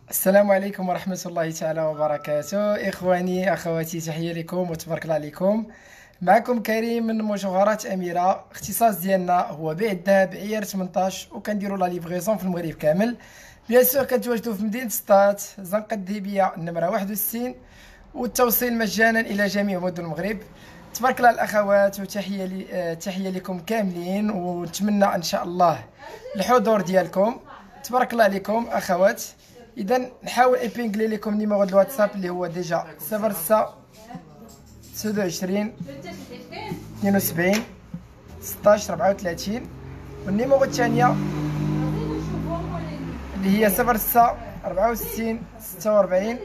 السلام عليكم ورحمة الله تعالى وبركاته. إخواني أخواتي، تحية لكم وتبارك الله عليكم. معكم كريم من مجوهرات أميرة. اختصاص ديالنا هو بيع الذهب عيار 18، وكنديروا لا ليفغيزون في المغرب كامل. بيان سور كنتواجدوا في مدينة سطات، زنقة الذهبية النمرة 61، والتوصيل مجانا إلى جميع مدن المغرب. تبارك الله الأخوات، وتحية تحية لكم كاملين، ونتمنى إن شاء الله الحضور ديالكم. تبارك الله عليكم أخوات. اذا نحاول ايبينغلي لكم نيميرو دو الواتساب اللي هو ديجا 06 29 72 16 34، والنيميرو الثانيه اللي هي 06 64 46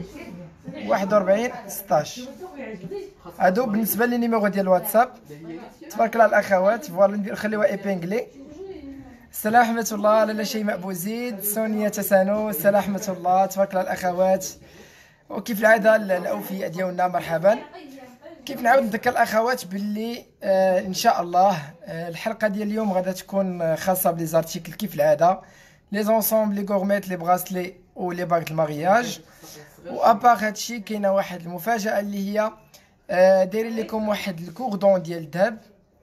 41 16. هادو بالنسبه لي نيميرو ديال الواتساب. تبارك الله الاخوات. فوالا نخليوها ايبينغلي. السلام ورحمة الله. لاله شيماء بوزيد، سونيا تسانو، السلام ورحمة الله. تبارك الله الأخوات. وكيف العادة الأوفياء ديالنا مرحبا. كيف نعاود نذكر الأخوات باللي إن شاء الله الحلقة ديال اليوم غادا تكون خاصة بلي زارتيكل كيف العادة، لي زونسومبل، لي غورميت، لي بغاسلي ولي باغ المارياج. وابار هادشي كاينة واحد المفاجأة اللي هي دايرين لكم واحد الكوردون ديال الذهب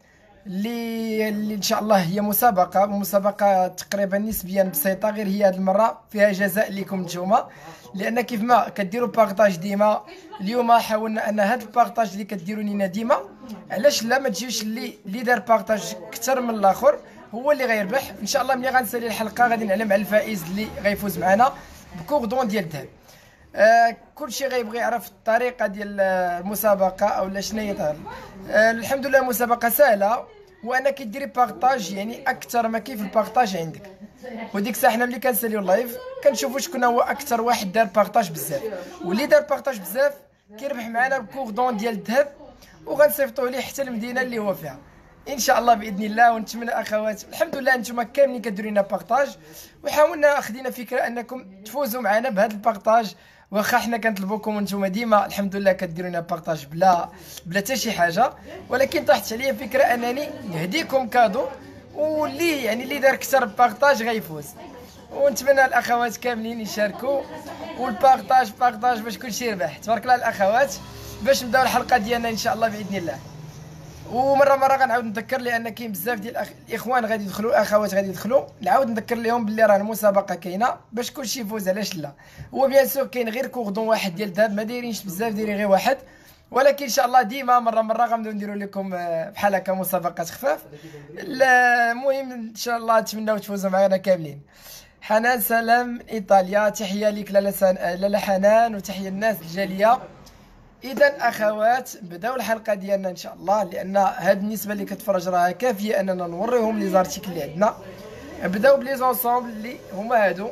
اللي ان شاء الله هي مسابقه تقريبا نسبيا بسيطه، غير هي هذه المره فيها جزاء لكم نتوما، لان كيف ما كديروا بارطاج ديما. اليوم حاولنا ان هذا البارطاج اللي كديروا لينا ديما، علاش لا ما تجيوش اللي دار بارطاج اكثر من الاخر هو اللي غيربح. ان شاء الله ملي غنسالي الحلقه غادي نعلم على الفائز اللي غيفوز معنا بكوردون ديال الذهب. كلشي غيبغي يعرف الطريقه ديال المسابقه او شنو هي. الحمد لله المسابقه سهله، وانا كديري بارطاج يعني اكثر ما كيف البارطاج عندك. وديك الساعه حنا ملي كنساليو اللايف كنشوفوا شكون هو اكثر واحد دار بارطاج بزاف، واللي دار بارطاج بزاف كيربح معنا بكوردون ديال الذهب، وغنصيفطوه ليه حتى المدينه اللي هو فيها ان شاء الله باذن الله. ونتمنى اخوات الحمد لله نتوما كاملين كديروا لنا بارطاج، وحاولنا خدينا فكره انكم تفوزوا معنا بهذا البارطاج. واخا حنا كنطلبوكم وانتم ديما الحمد لله كديروا لنا بارطاج بلا حتى شي حاجه، ولكن طاحت عليا فكره انني نهديكم كادو، واللي يعني اللي دار اكثر بارطاج غيفوز. ونتمنى الاخوات كاملين يشاركوا، والبارطاج باش كلشي يربح. تبارك الله الاخوات. باش نبداو الحلقه ديالنا ان شاء الله باذن الله. ومره غنعاود نذكر، لان كاين بزاف ديال الاخوان غادي يدخلوا، الاخوات غادي يدخلوا، نعاود نذكر لهم باللي راه المسابقه كاينه باش كلشي يفوز. علاش لا؟ هو بيان سور كاين غير كوردون واحد ديال الذهب، ما دايرينش بزاف، دايرين غير واحد، ولكن ان شاء الله ديما مره غنبداو نديروا لكم بحال هكا مسابقات خفاف. المهم ان شاء الله نتمناو تفوزوا معنا كاملين. حنان سلام ايطاليا، تحيه لك لاله حنان، وتحيه الناس الجاليه. اذا اخوات بداو الحلقه ديالنا ان شاء الله، لان هاد النسبه اللي كتفرج راها كافيه اننا نوريهم لي زارتيكل اللي عندنا. بداو بلي زونسومبل اللي هما هادو.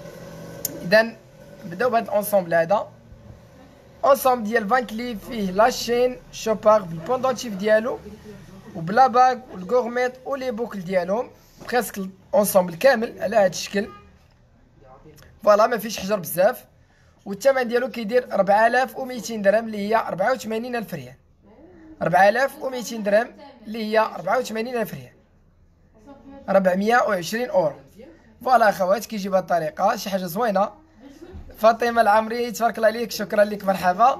اذا بداو بهاد الانسومبل هذا، انسومبل ديال فانكلي فيه لاشين شوبار بالبوندونتيف ديالو وبلا باغ والغورميت ولي بوكل ديالهم، بريسك الانسومبل كامل على هاد الشكل. فوالا ما فيش حجر بزاف. والثمن ديالو كيدير 4200 درهم اللي هي 84,000 ريال. 4200 درهم اللي هي 84,000 ريال، 420 اورو. فوالا اخوات كيجي بهذه الطريقه، شي حاجه زوينه. فاطمه العمري تبارك الله عليك، شكرا لك، مرحبا.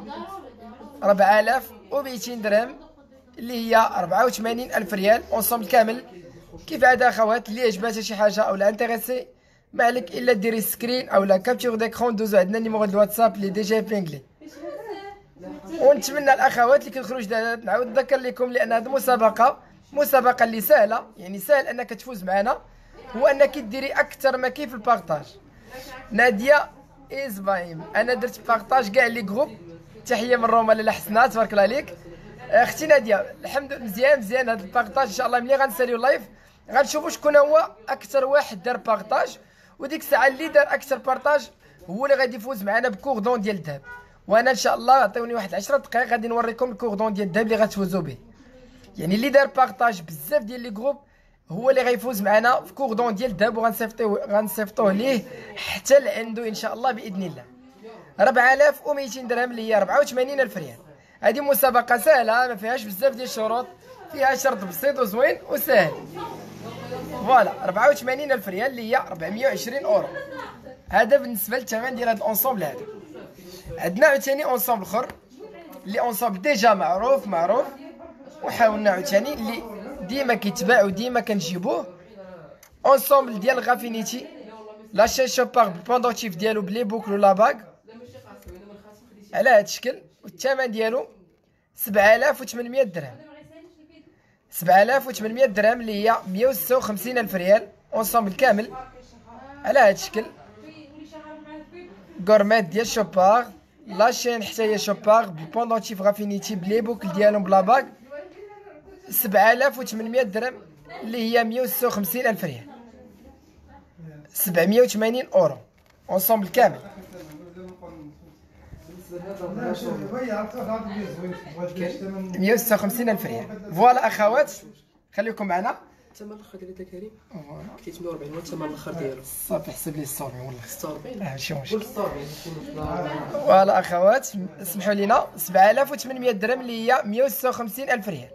4200 درهم اللي هي 84,000 ريال اونسومبل كامل. كيف عاد اخوات اللي عجباتها شي حاجه او لا انتريسي، ما عليك الا ديري سكرين او لا كابتور ديكرون، دوزو عندنا نيميرو دو الواتساب اللي ديجا بينغلي. ونتمنى الاخوات اللي كيدخلوا جداد، نعاود نذكر لكم لان هذه مسابقه اللي سهله، يعني سهل انك تفوز معنا، هو انك ديري اكثر ما كيف البارطاج. ناديه ازبايم، انا درت بارطاج كاع لي جروب. تحيه من روما لاله حسنات، تبارك الله عليك اختي ناديه. الحمد لله مزيان هذا البارطاج. ان شاء الله ملي غنساليو اللايف غنشوفوا شكون هو اكثر واحد دار بارطاج، وديك الساعه اللي دار اكثر بارطاج هو اللي غادي يفوز معنا بكوردون ديال الذهب. وانا ان شاء الله عطيوني واحد 10 دقائق غادي نوريكم الكوردون ديال الذهب اللي غتفوزوا به. يعني اللي دار بارطاج بزاف ديال لي جروب هو اللي غيفوز معنا في كوردون ديال الذهب، وغنصيفطوه ليه حتى لعندو ان شاء الله باذن الله. 4200 درهم اللي هي 84,000 ريال. هذه مسابقه سهله ما فيهاش بزاف ديال الشروط، فيها شرط بسيط وزوين وسهل. فوالا 84,000 ريال اللي هي 420 اورو. هذا بالنسبه للثمن ديال هذا الانصومبل هذا. عندنا عاوتاني انصومبل اخر اللي انصومبل ديجا معروف وحاولنا عاوتاني اللي ديما كيتباع وديما كنجيبوه. انصومبل ديال غافينيتي لاشين شوبار بالبوندونتيف ديالو بلي بوكل ولا باغ على هذا الشكل، والثمن ديالو 7800 درهم. 7800 درهم اللي هي 156 الف ريال. انصومبل كامل على هذا الشكل. غورميت ديال شوبار لاشين حتى هي شوبار بالبوندونتيف غافينيتي بلي بوكل ديالهم بلا باغ 7800 درهم اللي هي 156 الف ريال. 780 اورو انصومبل كامل. 156 الف ريال. فوالا اخوات خليكم معنا. الثمن الاخر ديال كريم كاين 140 هو الثمن الاخر ديالو. صافي حسب لي 600 والله 46 ماشي مشكل. قول 46. فوالا اخوات اسمحوا لينا 7800 درهم اللي هي 156 الف ريال.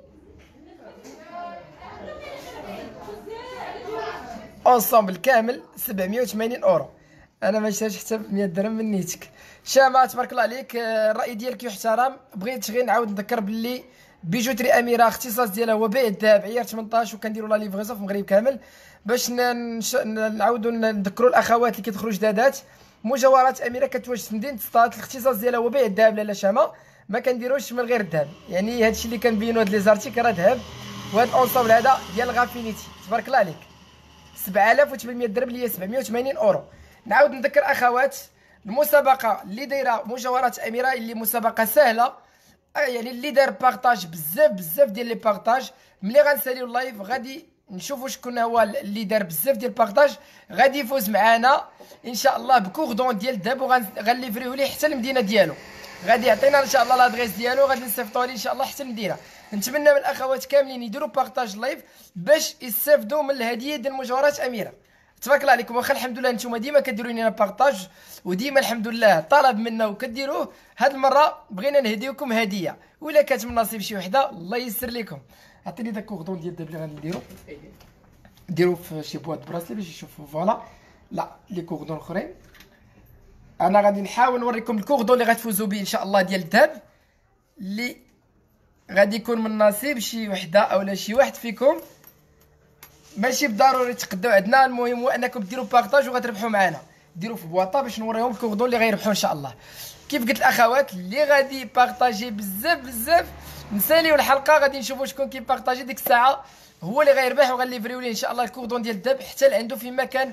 انصومبل كامل 780 اورو. انا ما شفتش حتى ب 100 درهم من نيتك. شامه تبارك الله عليك. الراي ديالك يحترم. بغيت غير نعاود نذكر باللي بيجوتري اميره اختصاص ديالها هو بيع الذهب عيار 18 وكنديروا لا ليفريزون في المغرب كامل. باش نعاودوا نذكروا الاخوات اللي كيدخلوا جدادات، مجوهرات اميره كتواجد في مدينه سطات. الاختصاص ديالها هو بيع الذهب لاله شامه، ما كنديروش من غير الذهب. يعني هادشي اللي كنبينوا هاد لي زارتيك راه ذهب. وهاد الانصومبل هذا ديال غافينيتي تبارك الله عليك 7800 درهم اللي هي 780 اورو. نعاود نذكر اخوات المسابقه اللي دايره مجوهرات اميره اللي مسابقه سهله، يعني اللي دار بارطاج بزاف ديال لي بارطاج. ملي غنساليو اللايف غادي نشوفوا شكون هو اللي دار بزاف ديال البارطاج غادي يفوز معنا ان شاء الله بكوردون ديال الذهب، وغنليفريو ليه حتى المدينه ديالو. غادي يعطينا ان شاء الله لادريس ديالو، غادي نصيفطوا ليه ان شاء الله حتى المدينه. نتمنى من الاخوات كاملين يديروا بارطاج لايف باش يستافدوا من الهديه ديال مجوهرات اميره. تبارك الله عليكم. واخا الحمد لله نتوما ديما كديروا لنا بارطاج وديما الحمد لله طلب منا وكديروه، هاد المره بغينا نهديوكم هديه، ولا كانت من نصيب شي وحده الله ييسر لكم. عطيني داك الكوردون ديال الذهب اللي غنديرو، ديرو في شي بواط براسلي باش يشوفوا. فوالا لا لي كوردون الاخرين انا غادي نحاول نوريكم الكوردون اللي غتفوزوا به ان شاء الله ديال الذهب، اللي غادي يكون من نصيب شي وحده اولا شي واحد فيكم. ماشي بالضروري تقداو عندنا، المهم هو انكم ديروا بارطاج وغتربحوا معنا. ديروا في بواطه باش نوريهم الكوردون اللي غيربحوا ان شاء الله. كيف قلت الاخوات اللي غادي بارطاجي بزاف نساليو الحلقه غادي نشوفوا شكون كيبارطاجي ديك الساعه هو اللي غيربح، وغنليفريو ليه ان شاء الله الكوردون ديال الذهب حتى لعندو في مكان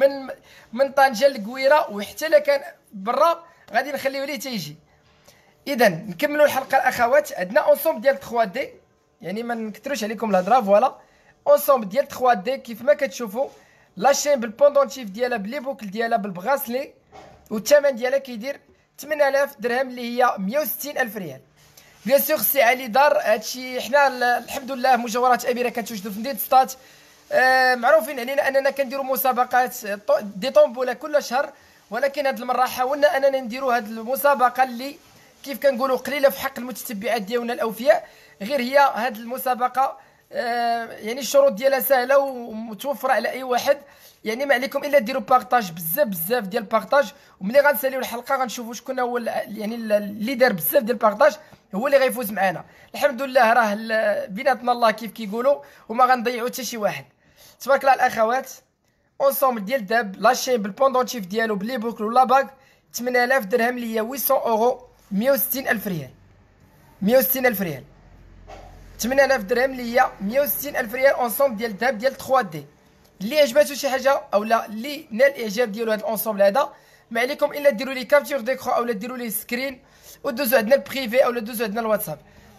من طنجه للقويره، وحتى الا كان برا غادي نخليو ليه تيجي. اذا نكملوا الحلقه الاخوات. عندنا انصومبل ديال 3 دي، يعني ما نكثروش عليكم الهضره. فوالا انصومبل ديال 3 دي كيف ما كتشوفوا لاشين بالبوندونتيف ديالها بلي بوكل ديالها بالبغاسلي، والثمن ديالها كيدير 8000 درهم اللي هي 160 الف ريال. بيان سور سي علي دار هادشي. حنا الحمد لله مجوهرات اميره كتوجدوا في مدينه سطات. معروفين علينا اننا كنديروا مسابقات دي طومبوله كل شهر، ولكن هاد المره حاولنا اننا نديروا هاد المسابقه اللي كيف كنقولوا قليله في حق المتتبعات ديالنا الاوفياء. غير هي هاد المسابقه يعني الشروط ديالها سهله ومتوفره على اي واحد. يعني ما عليكم الا ديروا بارطاج بزاف ديال البارطاج، وملي غنساليو الحلقه غنشوفوا شكون هو يعني اللي دار بزاف ديال البارطاج هو اللي غيفوز معنا. الحمد لله راه بيناتنا الله كيف كيقولوا، وما غنضيعوا حتى شي واحد. تبارك الله الاخوات. انصومبل ديال الذهب لاشين بالبوندونتيف ديالو بلي بوكل ولا باغ 8000 درهم اللي هي 800 اورو 160 الف ريال. 160 الف ريال 8000 درهم اللي هي 160 الف ريال. انصومبل ديال الذهب ديال 3 دي. اللي عجباتو شي حاجه اولا اللي نال الاعجاب ديالو هذا الانصومبل هذا، ما عليكم الا ديروا لي كابتور ديكرو اولا ديروا لي سكرين ودوزوا عندنا البريفي اولا دوزوا عندنا الواتساب.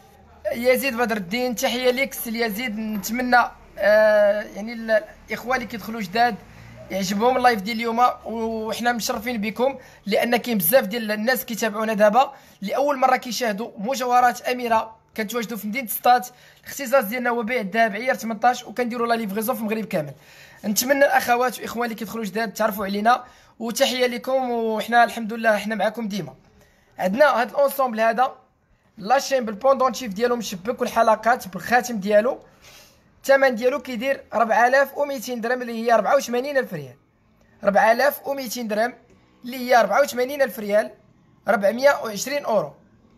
يزيد بدر الدين تحيه ليك سي يزيد. نتمنى يعني الاخوان اللي كيدخلوا جداد يعجبهم اللايف ديال اليوم، وحنا مشرفين بكم لان كاين بزاف ديال الناس كيتابعونا دابا لاول مره كيشاهدوا مجوهرات اميره. كنتواجدوا في مدينه سطات. الاختصاص ديالنا هو بيع الذهب عيار 18 وكنديروا لا ليفريزون في المغرب كامل. نتمنى الاخوات والاخوان اللي كيدخلوا جداد تعرفوا علينا، وتحيه لكم، وحنا الحمد لله حنا معكم ديما. عندنا هذا الانصومبل هذا لاشين بالبوندونتيف ديالو مشبك والحلقات بالخاتم ديالو. الثمن ديالو كيدير 4200 درهم اللي هي 84 الف ريال. 4200 درهم اللي هي 84,000 ريال، 420 اورو،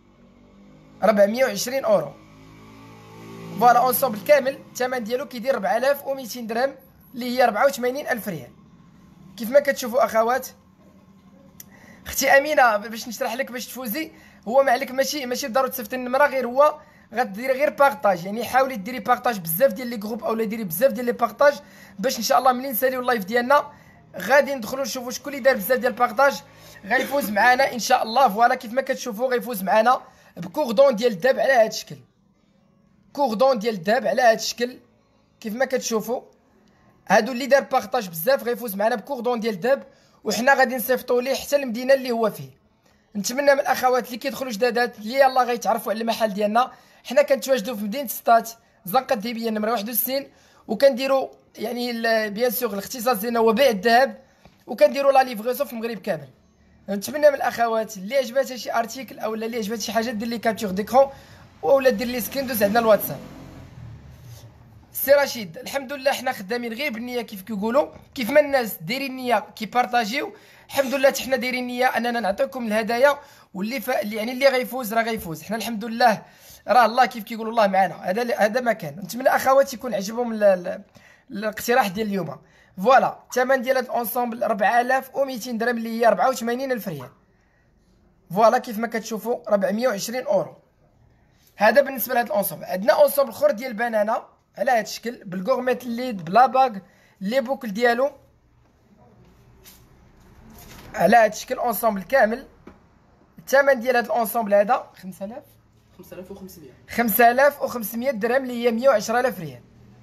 420 اورو. فوالا اونسومبل كامل الثمن ديالو كيدير 4200 درهم اللي هي 84,000 ريال. كيف ما كتشوفوا اخوات، اختي امينه باش نشرح لك باش تفوزي، هو ما عليك ماشي ضروري تصيفط النمره، غير هو غديري غير بارطاج، يعني حاولي ديري بارطاج بزاف ديال لي جروب اولا ديري بزاف ديال لي بارطاج باش ان شاء الله ملي نساليو اللايف ديالنا غادي ندخلوا نشوفوا شكون اللي دار بزاف ديال البارطاج غيفوز معنا ان شاء الله. فوالا كيف ما كتشوفوا غيفوز معنا بكوردون ديال الذهب على هذا الشكل، كوردون ديال الذهب على هذا الشكل. كيف ما كتشوفوا هادو اللي دار بارطاج بزاف غيفوز معنا بكوردون ديال الذهب، وحنا غادي نصيفطوا ليه حتى المدينه اللي هو فيه. نتمنى من الاخوات اللي كيدخلوا جدادات اللي يلاه غيتعرفوا على المحل ديالنا. حنا كنتواجدوا في مدينه سطات زنقه الذهبيه نمره 61، وكنديروا يعني بيان سور الاختصاص ديالنا هو بيع الذهب، وكنديروا لا ليفغيسون في المغرب كامل. نتمنى من الاخوات اللي عجباتها شي ارتيكل اولا اللي عجباتها شي حاجه دير لي كابتور ديكرون اولا دير لي سكرين دوز عندنا الواتساب. سي رشيد الحمد لله حنا خدامين غير بالنيه كيف كيقولوا، كيف ما الناس دايرين النيه كيبارطاجيو، الحمد لله حتى حنا دايرين النيه اننا نعطيكم الهدايا، واللي يعني اللي غيفوز راه غيفوز. حنا الحمد لله راه الله كيف كيقولوا الله معنا، هذا ما كان. نتمنى اخواتي يكون عجبهم الاقتراح ديال اليوم. فوالا الثمن ديال هذا الاونسومبل 4200 درهم اللي هي 84,000 ريال. فوالا كيف ما كتشوفوا 420 اورو. هذا بالنسبه لهذا الاونسومبل. عندنا اونسومبل اخر ديال البنانه على هذا الشكل بالكورميت الليد بلا باغ لي بوكل ديالو على هذا الشكل اونسومبل كامل. الثمن ديال هذا الاونسومبل هذا 5500 درهم اللي هي 110,000 ريال.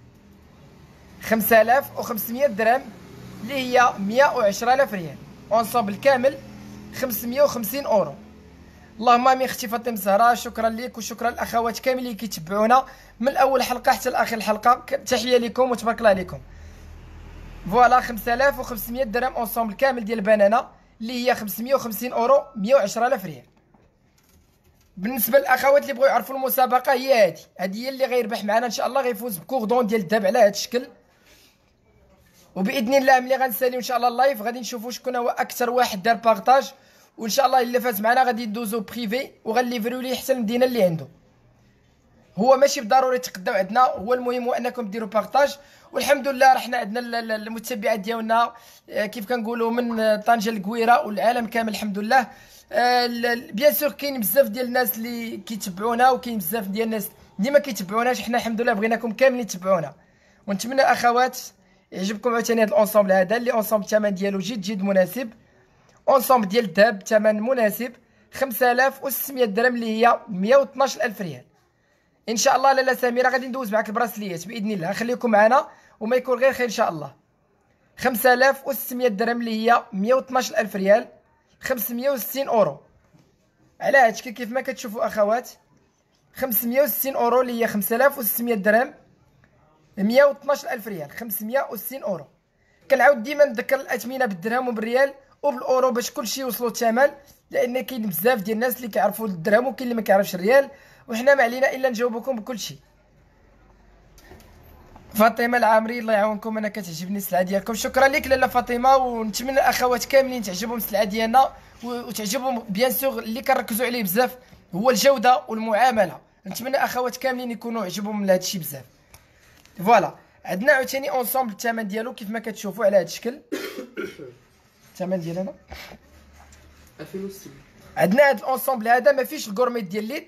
5500 درهم اللي هي 110,000 ريال. اونسومبل كامل 550 اورو. اللهم امين. اختي فاطمه زهراء شكرا لك وشكرا للاخوات كاملين اللي كيتبعونا من الاول حلقه حتى لاخر الحلقه. تحيه لكم وتبارك الله عليكم. فوالا 5500 درهم اونسومبل كامل ديال البنانه اللي هي 550 اورو 110,000 ريال. بالنسبه للاخوات اللي بغاو يعرفوا المسابقه هي هذه هي اللي غيربح معنا ان شاء الله غيفوز بكوردون ديال الذهب على هذا الشكل. وباذن الله ملي غنساليو ان شاء الله اللايف غادي نشوفوا شكون هو اكثر واحد دار بارطاج، وان شاء الله الا فاز معنا غادي ندوزو بريفي وغنليفريو ليه حتى المدينه اللي عنده. هو ماشي بالضروري تقداو عندنا، هو المهم هو انكم ديروا بارطاج. والحمد لله راه حنا عندنا المتبعات ديالنا كيف كنقولوا من طنجه للقويره والعالم كامل الحمد لله. بيان سور كاين بزاف ديال الناس اللي كيتبعونا وكاين بزاف ديال الناس اللي ما كيتبعوناش. حنا الحمد لله بغيناكم كاملين تتبعونا، ونتمنى اخوات يعجبكم عاوتاني هذا الاونسومبل هذا اللي اونسومبل الثمن ديالو جد مناسب. اونسومبل ديال الذهب ثمن مناسب 5600 درهم اللي هي 112,000 ريال. ان شاء الله لاله سميره غادي ندوز معك البراسليات باذن الله. خليكم معنا وما يكون غير خير ان شاء الله. 5600 درهم اللي هي 112,000 ريال، 560 اورو على هاد الشكل كيف ما كتشوفوا اخوات. 560 اورو اللي هي 5600 درهم 112,000 ريال، 560 اورو. كنعاود ديما نذكر الاثمنه بالدرهم وبالريال وبالاورو باش كلشي يوصلوا الثمن، لان كاين بزاف ديال الناس اللي كيعرفوا الدرهم وكاين اللي ما كيعرفش الريال، وحنا ما علينا الا نجاوبكم بكل شيء. فاطمه العامري الله يعاونكم، انا كتعجبني السلعه ديالكم. شكرا لك لاله فاطمه، ونتمنى الاخوات كاملين تعجبهم السلعه ديالنا وتعجبهم. بيان سور اللي كنركزوا عليه بزاف هو الجوده والمعامله. نتمنى اخوات كاملين يكونوا عجبهم من هذا الشيء بزاف. فوالا عندنا عاوتاني اونسومبل الثمن ديالو كيف ما كتشوفوا على هذا الشكل. الثمن ديالنا 2600. عندنا هذا الاونسومبل هذا ما فيش الكورميت ديال الليد.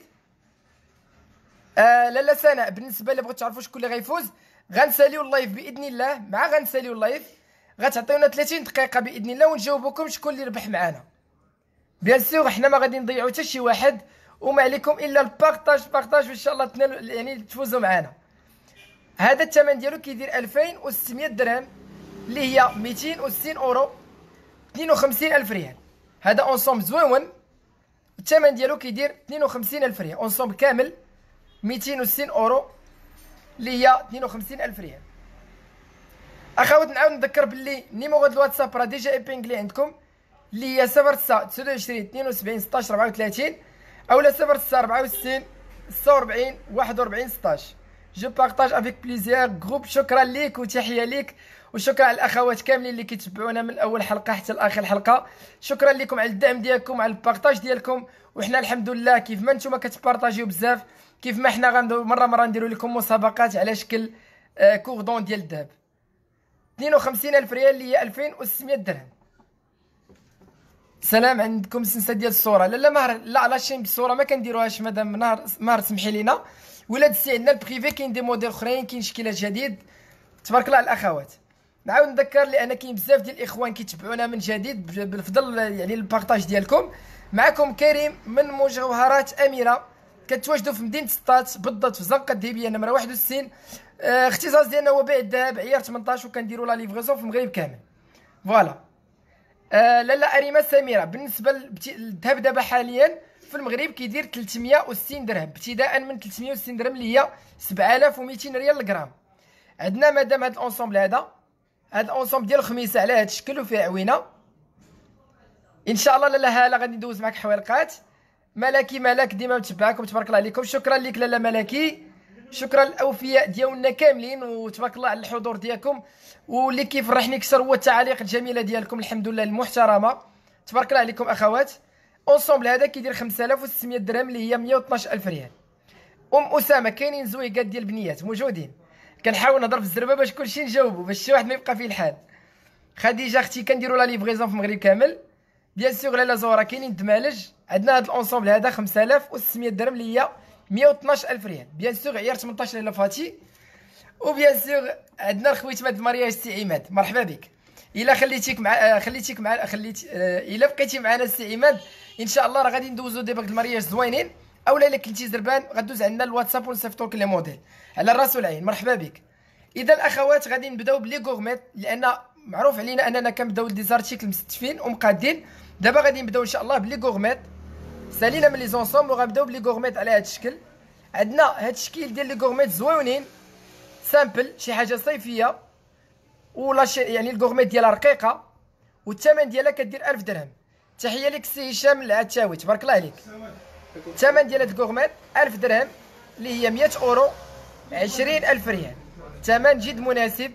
لاله سناء بالنسبه اللي بغيتو تعرفوا شكون اللي غيفوز غنساليو اللايف باذن الله. مع غنساليو اللايف غتعطيونا 30 دقيقه باذن الله ونجاوبكم شكون اللي ربح معنا. بيان سور حنا ما غادي نضيعوا حتى شي واحد، وما عليكم الا البارطاج ان شاء الله تنالوا يعني تفوزوا معنا. هذا الثمن ديالو كيدير 2600 درهم اللي هي 260 اورو 52,000 ريال. هذا اونسومبل زويون الثمن ديالو كيدير 52,000 ريال. اونسومبل كامل 260 اورو اللي هي 52,000 ريال. اخوات نعاود نذكر باللي نيميرو د الواتساب راه ديجا ايبينغلي عندكم اللي هي 09 29 72 16 34 اولا 06 64 46 41 16. جو بارطاج افيك بليزير جروب. شكرا ليك وتحيه ليك وشكرا على الاخوات كاملين اللي كيتبعونا من اول حلقه حتى لاخر حلقه. شكرا لكم على الدعم ديالكم، على البارطاج ديالكم. وحنا الحمد لله كيف ما نتوما كتبارطاجيو بزاف، كيف ما حنا غنديروا مره نديروا لكم مسابقات على شكل كوردون ديال الذهب. 52,000 ريال اللي هي 2600 درهم. سلام، عندكم سنسه ديال الصوره؟ لا مهر، لا لاشين بالصوره ما كنديروهاش مادام مهر سمحي لينا. ولاد السي عندنا البريفي كاين دي موديل اخرين، كاين شكلات جديد. تبارك الله على الاخوات. نعاود نذكر لان كاين بزاف ديال الاخوان كيتبعونا من جديد بالفضل يعني البارطاج ديالكم. معكم كريم من مجوهرات اميره، كتواجدوا في مدينه سطات بالضبط في الزنقه الذهبيه نمره 61. اختصاص ديالنا هو بيع الذهب عيار 18، وكنديروا لا ليفريزون في المغرب كامل. فوالا. لاله اريمه سميره، بالنسبه للذهب دابا حاليا في المغرب كيدير 360 درهم، ابتداء من 360 درهم اللي هي 7200 ريال الغرام. عندنا مادام هاد الانصومبل هذا الانصومبل ديال الخميسه على هاد الشكل وفيه عوينه ان شاء الله. لاله هاله غادي ندوز معك حوالقات. ملكي ملاك ديما متبعاكم، تبارك الله عليكم. شكرا لك لاله ملكي، شكرا للاوفياء ديالنا كاملين، وتبارك الله على الحضور ديالكم. واللي كيفرحني اكثر هو التعاليق الجميله ديالكم، الحمد لله المحترمه، تبارك الله عليكم اخوات. اونصومبل هذا كيدير 5600 درهم اللي هي 112,000 ريال. اسامه كاينين زويقات ديال البنيات موجودين، كنحاول نهضر في الزربه باش كلشي نجاوبو، باش شي واحد ما يبقى فيه الحال. خديجه اختي كنديروا لا ليفريزون في المغرب كامل. بيان سور لاله زهره كاينين الدمالج. عندنا هذا الانصومبل هذا 5600 درهم اللي هي 112,000 ريال. بيان سور عيار 18 لاله فاتي. وبيان سور عندنا الخويت ماد مارياج سي عماد، مرحبا بك. الا خليتيك مع الا بقيتي معنا سي عماد ان شاء الله راه غادي ندوزو دي باك المارياج زوينين. اولا الا كنتي زربان غدوز عندنا الواتساب ونصيفطوك لي موديل على الراس والعين، مرحبا بك. اذا الاخوات غادي نبداو بلي غورميت، لان معروف علينا اننا كنبداو دي زارتيكل مستفين ومقادين. دابا غادي نبداو ان شاء الله بلي غورميت، سالينا من لي زونسومبل وغنبداو بلي غورميت على هذا الشكل. عندنا هذا الشكل ديال لي غورميت زوينين سامبل، شي حاجه صيفيه، ولا يعني الغورميت ديالها رقيقه، والثمن ديالها كدير 1000 درهم. تحيه لك سي هشام العتاوي، تبارك الله عليك. الثمن ديال هاد الغورميت 1000 درهم اللي هي 100 اورو، 20,000 ريال. ثمن جد مناسب.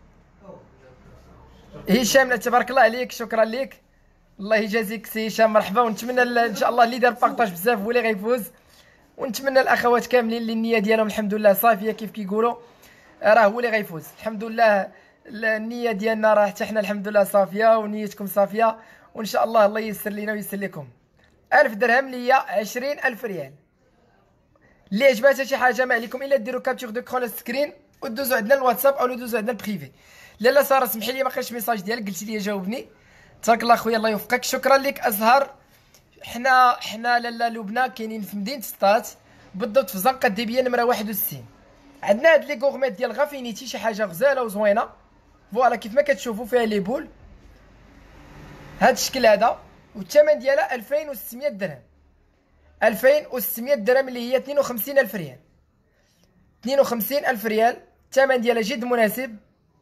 هشام تبارك الله عليك، شكرا لك، الله يجازيك سي هشام، مرحبا. ونتمنى ان شاء الله اللي دار بارطاج بزاف هو اللي غيفوز. ونتمنى الاخوات كاملين اللي النيه ديالهم الحمد لله صافيه كيف كيقولوا راه هو اللي غيفوز. الحمد لله النيه ديالنا راه حتى حنا الحمد لله صافيه ونيتكم صافيه، وان شاء الله الله ييسر لينا وييسر لكم. 1000 درهم اللي هي 20,000 ريال. اللي عجباتها شي حاجه ما عليكم الا ديروا كابتور دو كرون سكرين ودوزوا عندنا الواتساب او دوزوا عندنا البريفي. لاله ساره سمحي لي ما قريتش ميساج ديالك، قلتي لي جاوبني، تبارك الله خويا الله يوفقك. شكرا لك ازهر. حنا لاله لبنى كاينين في مدينه سطات بالضبط في الزنقه الذهبيه نمره 61. عندنا هاد لي غورميت ديال غافينيتي، شي حاجه غزاله وزوينه. فوالا كيف ما كتشوفوا فيها لي بول هاد الشكل هذا، والثمن ديالها 2600 درهم. 2600 درهم اللي هي 52,000 ريال. 52,000 ريال الثمن ديالها جد مناسب.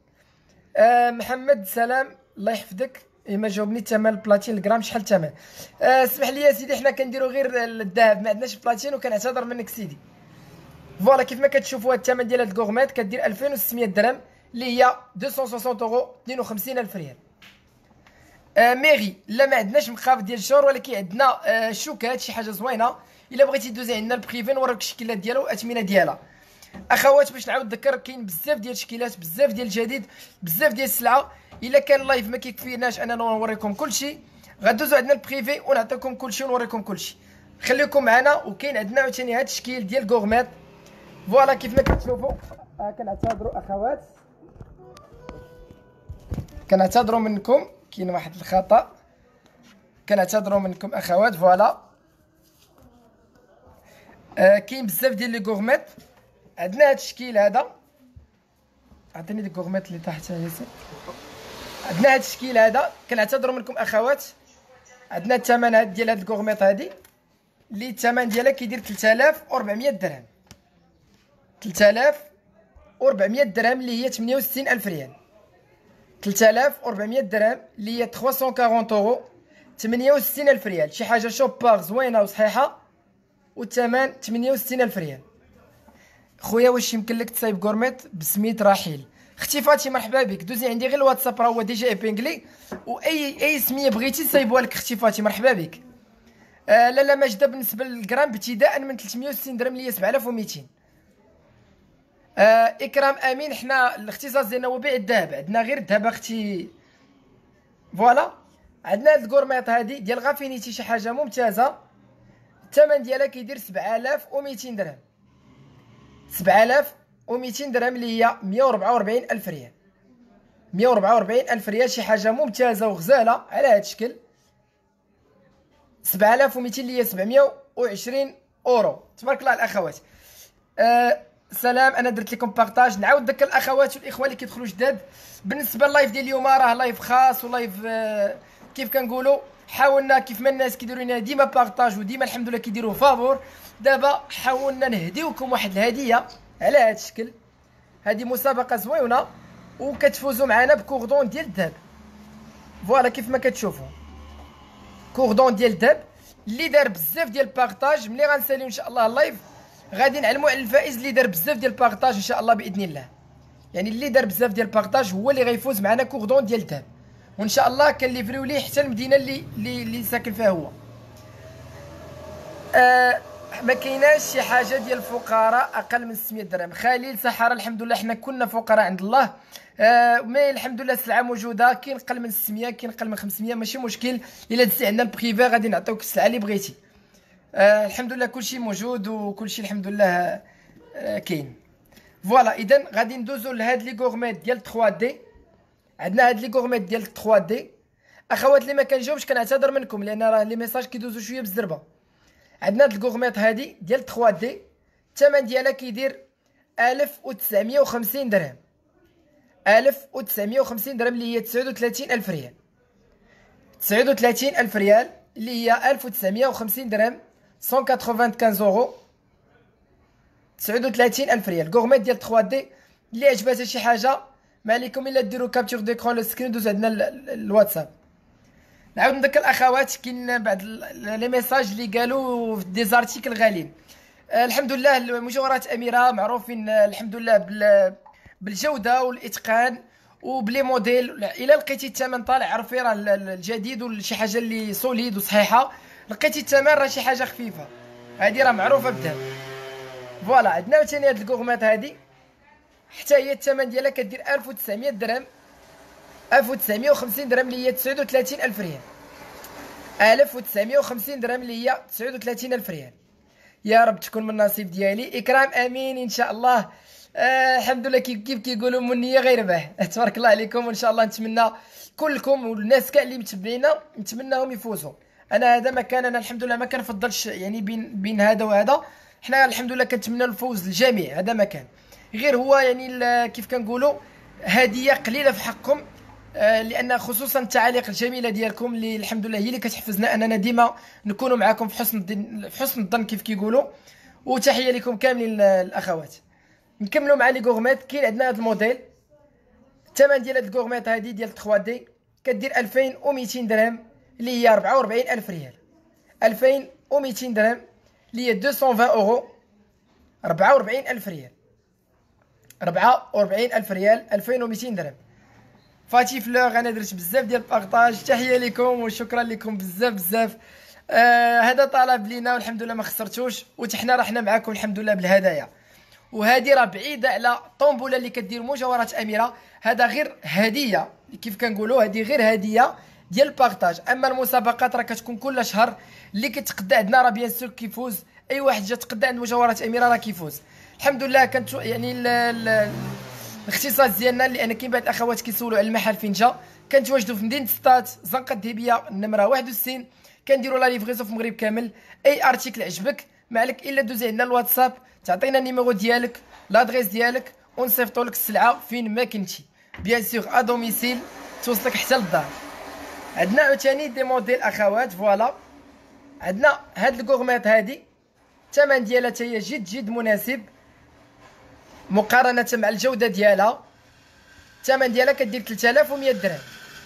محمد سلام الله يحفظك، ما جاوبني الثمن البلاتين الغرام شحال الثمن. اسمح لي يا سيدي، حنا كنديروا غير الذهب ما عندناش البلاتين، وكنعتذر منك سيدي. فوالا كيف ما كتشوفوا هاد الثمن ديال هاد الغورميت كدير 2600 درهم اللي هي 260 اورو، 52,000 ريال. ميغي لا ما عندناش مخاف ديال الشهر، ولكن عندنا شوكات شي حاجه زوينه. الا بغيتي دوزي عندنا البريفي نوريك الشكلات ديالها والاثمنه ديالها. اخوات باش نعاود نذكر كاين بزاف ديال الشكلات، بزاف ديال الجديد، بزاف ديال السلعه. الا كان اللايف ما كيكفيناش اننا نوريكم كلشي، غدوزو عندنا البريفي ونعطيكم كلشي ونوريكم كلشي. خليكم معنا. وكاين عندنا عاوتاني هذا الشكل ديال غورميت. فوالا كيف ما كتشوفوا. كنعتذروا اخوات، كنعتذروا منكم، كاين واحد الخطا، كنعتذروا منكم اخوات. فوالا كاين بزاف ديال لي غورميت. عندنا هذا الشكل هذا، عطيني ديك غورميت اللي تحت ياسر. عندنا هذا الشكل هذا، كنعتذروا منكم اخوات. عندنا الثمن هذا ديال هاد الغورميت هذه اللي الثمن ديالها كيدير 3,400 درهم. 3,400 درهم اللي هي 68,000 ريال. 3,400 درهم اللي هي 340 اورو، 68,000 ريال. شي حاجه شوبار زوينه وصحيحه، والثمن 68,000 ريال. خويا واش يمكن لك تصايب غورميت بسميت رحيل؟ اختي فاطمه مرحبا بك، دوزي عندي غير الواتساب راه هو ديجا ايبينغلي، واي سميه بغيتي صايبوها لك اختي فاطمه مرحبا بك. لا ماجده بالنسبه للغرام ابتداء من 360 درهم ليا 7200. اكرام امين، حنا الاختصاص ديالنا هو بيع الذهب، عندنا غير الذهب اختي. فوالا عندنا هاد الكورميط هادي ديال غافينيتي شي حاجه ممتازه، الثمن ديالها كيدير 7200 درهم. 7200 درهم اللي هي 144 الف ريال. 144 الف ريال شي حاجه ممتازه وغزاله على هاد الشكل. 7200 اللي هي 720 اورو. تبارك الله الاخوات. سلام، انا درت لكم بارطاج. نعاود نذكر الاخوات والاخوه اللي كيدخلوا جداد بالنسبه لللايف ديال اليوم راه لايف خاص ولايف كيف كنقولوا حاولنا كيف ما الناس كيديروا لنا ديما بارطاج وديما الحمد لله كيديروا فابور. دابا حاولنا نهديوكم واحد الهديه على هذا الشكل. هذه مسابقه زوينه وكتفوزوا معنا بكوردون ديال الذهب. فوالا كيف ما كتشوفوا كوردون ديال الذهب اللي دار بزاف ديال بارطاج. ملي غنساليو ان شاء الله اللايف غادي نعلموا على الفائز اللي دار بزاف ديال بارطاج ان شاء الله باذن الله. يعني اللي دار بزاف ديال بارطاج هو اللي غيفوز معنا كوردون ديال الذهب، وان شاء الله كنليفريو ليه حتى المدينه اللي ساكن فيها هو. ما كايناش شي حاجه ديال الفقراء اقل من 600 درهم. خليل صحراء الحمد لله حنا كنا فقراء عند الله. مي الحمد لله السلعه موجوده، كاين قل من 600 كاين قل من 500 ماشي مشكل. الا دزتي عندنا البريفي غادي نعطيوك السلعه اللي بغيتي. الحمد لله كلشي موجود وكلشي الحمد لله كاين. فوالا اذا غادي ندوزو لهاد لي غورميت ديال 3 دي. عندنا هاد لي غورميت ديال 3 دي. اخوات اللي ما كنجاوبش كنعتذر منكم لان راه لي ميساج كيدوزو شويه بالزربه. عندنا هاد الغورميت هادي ديال 3 دي، الثمن ديالها كيدير 1950 درهم. 1950 درهم اللي هي 39 الف ريال. 39 الف ريال اللي هي 1950 درهم 195 اورو. 39 الف ريال غورميت ديال 3 دي. اللي عجباتها شي حاجه ما عليكم الا ديروا كابتور ديكرون لو سكرين دوز عندنا الواتساب. نعاود نذكر الاخوات كاين بعض لي ميساج اللي قالوا في دي زارتيكل غاليين. الحمد لله مجوهرات اميره معروفين الحمد لله بالجوده والاتقان وبلي موديل. الا لقيتي الثمن طالع عرفي راه الجديد وشي حاجه اللي سوليد وصحيحه. لقيتي الثمن راه شي حاجه خفيفه، هذه راه معروفه بالذهب. فوالا عندنا ثاني هاد الكوغمات هادي حتى هي الثمن ديالها كدير 1900 درهم. 1950 درهم اللي هي 39 الف ريال. 1950 درهم اللي هي 39 الف ريال. يا رب تكون من النصيب ديالي. اكرام امين ان شاء الله. الحمد لله كيف كيقولوا منيه غير ربح. تبارك الله عليكم وان شاء الله نتمنى كلكم والناس كاع اللي متبعينا نتمناهم يفوزوا. انا هذا ما كان، انا الحمد لله ما كنفضلش يعني بين هذا وهذا. حنا الحمد لله كنتمنى الفوز للجميع، هذا ما كان غير هو يعني كيف كنقولوا هديه قليله في حقكم. لان خصوصا التعاليق الجميله ديالكم اللي الحمد لله هي اللي كتحفزنا اننا ديما نكونوا معكم في حسن الظن كيف كيقولوا. وتحيه لكم كاملين الاخوات. نكملوا مع لي غورميت. كاين عندنا هذا الموديل. الثمن ديال هذه الغورميت هذه ديال 3 دي كدير 2200 درهم اللي هي 44 الف ريال. 2200 درهم اللي هي 220 اورو. 44 الف ريال. 44 الف ريال 2200 درهم. فاتي فلوغ انا درت بزاف ديال البارطاج. تحيه لكم وشكرا لكم بزاف. هذا طلب لينا والحمد لله ما خسرتوش، وحنا رحنا معاكم الحمد لله بالهدايا. وهذه راه بعيده على طومبوله اللي كدير مجوهرات اميره. هذا غير هديه كيف كنقولوا، هذه غير هديه ديال البارطاج. اما المسابقات راه كتكون كل شهر. اللي كيتقدى عندنا راه بيان سور كيفوز. اي واحد جا تقدى عند مجوهرات اميره راه كيفوز الحمد لله. كانت يعني الاختصاص ديالنا لان كاين بعض الاخوات كيسولوا على المحل فين جا. كنتواجدوا في مدينه سطات زنقه الدهبيه النمره 61. كنديروا لا ليفريزو في المغرب كامل. اي ارتيكل عجبك ما عليك الا دوزي عندنا الواتساب، تعطينا النيميرو ديالك لادريس ديالك ونصيفطوا لك السلعه فين ما كنتي بيان سور ا دوميسيل توصلك حتى للدار. عندنا عاوتاني دي موديل اخوات. فوالا عندنا هاد الكوغميط هادي الثمن ديالها حتى هي جد مناسب مقارنه مع الجوده ديالها. الثمن ديالها كدير 3100 درهم.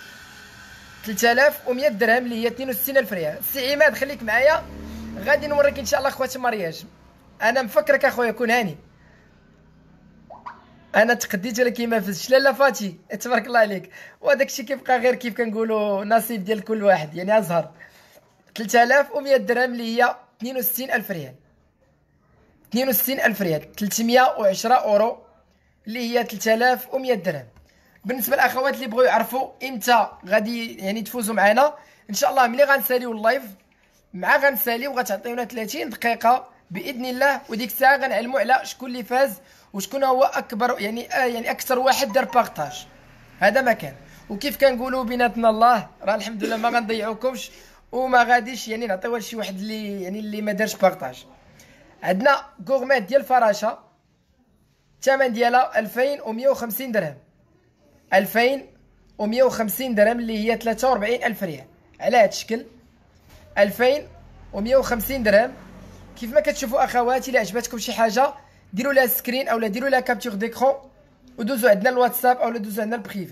3100 درهم اللي هي 62 الف ريال. سي عماد خليك معايا غادي نوريك ان شاء الله خواتي المارياج. انا مفكرك اخويا كون هاني. انا تقديت ولكن ما فزتش. لا فاتي تبارك الله عليك. وهذاك الشيء كيبقى غير كيف كنقولوا نصيب ديال كل واحد، يعني ازهر. 3100 درهم اللي هي 62000 ريال. 62000 ريال. 310 اورو اللي هي 3100 درهم. بالنسبه للاخوات اللي بغاو يعرفوا امتى غادي يعني تفوزوا معنا، ان شاء الله ملي غنساليو اللايف مع غنساليو غتعطيونا 30 دقيقه باذن الله، وديك الساعه غنعلموا على شكون اللي فاز وشكون هو اكبر يعني اكثر واحد دار بارطاج. هذا ما كان. وكيف كنقولوا بيناتنا الله راه الحمد لله ما غنضيعوكمش وما غاديش يعني نعطيوها لشي واحد اللي يعني اللي ما دارش بارطاج. عندنا غورميت ديال فراشه الثمن ديالها 2150 درهم. 2150 درهم اللي هي 43000 ريال على هذا الشكل. 2150 درهم. كيف ما كتشوفوا اخواتي، الا عجبتكم شي حاجه ديروا لها سكرين اولا ديروا لها كابتور ديكرون ودوزوا عندنا الواتساب اولا دوزوا عندنا البريفي.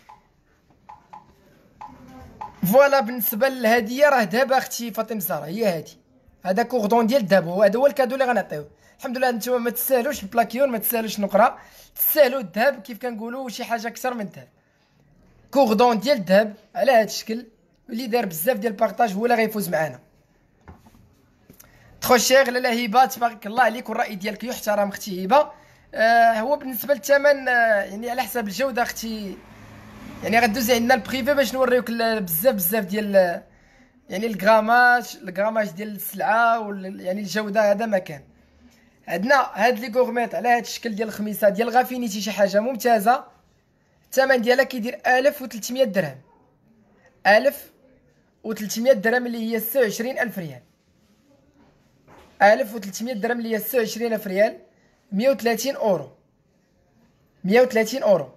فوالا بالنسبه للهديه راه دابا اختي فاطمه زهره هي هادي. هذا كوردون ديال الذهب، وهذا هو الكادو اللي غنعطيوه. الحمد لله نتوما ما تستاهلوش البلاكيون، ما تستاهلوش النقره، تستاهلوا الذهب كيف كنقولوا شي حاجه اكثر من الذهب. كوردون ديال الذهب على هذا الشكل اللي دار بزاف ديال البارطاج هو اللي غيفوز معنا. تخو شير لاله هبه تبارك الله عليك والراي ديالك يحترم اختي هبه. هو بالنسبه للثمن يعني على حسب الجوده اختي، يعني غدوزي عندنا البريفي باش نوريوك بزاف ديال يعني الغراماج ديال السلعه يعني الجوده. هذا مكان. عندنا هاد لي غورميت على هاد الشكل ديال الخميسه ديال غافينيتي، شي حاجه ممتازه. الثمن ديالها كيدير 1300 درهم. 1300 درهم اللي هي 26000 ريال. 1300 درهم اللي هي 26000 ريال. 130 اورو. 130 اورو.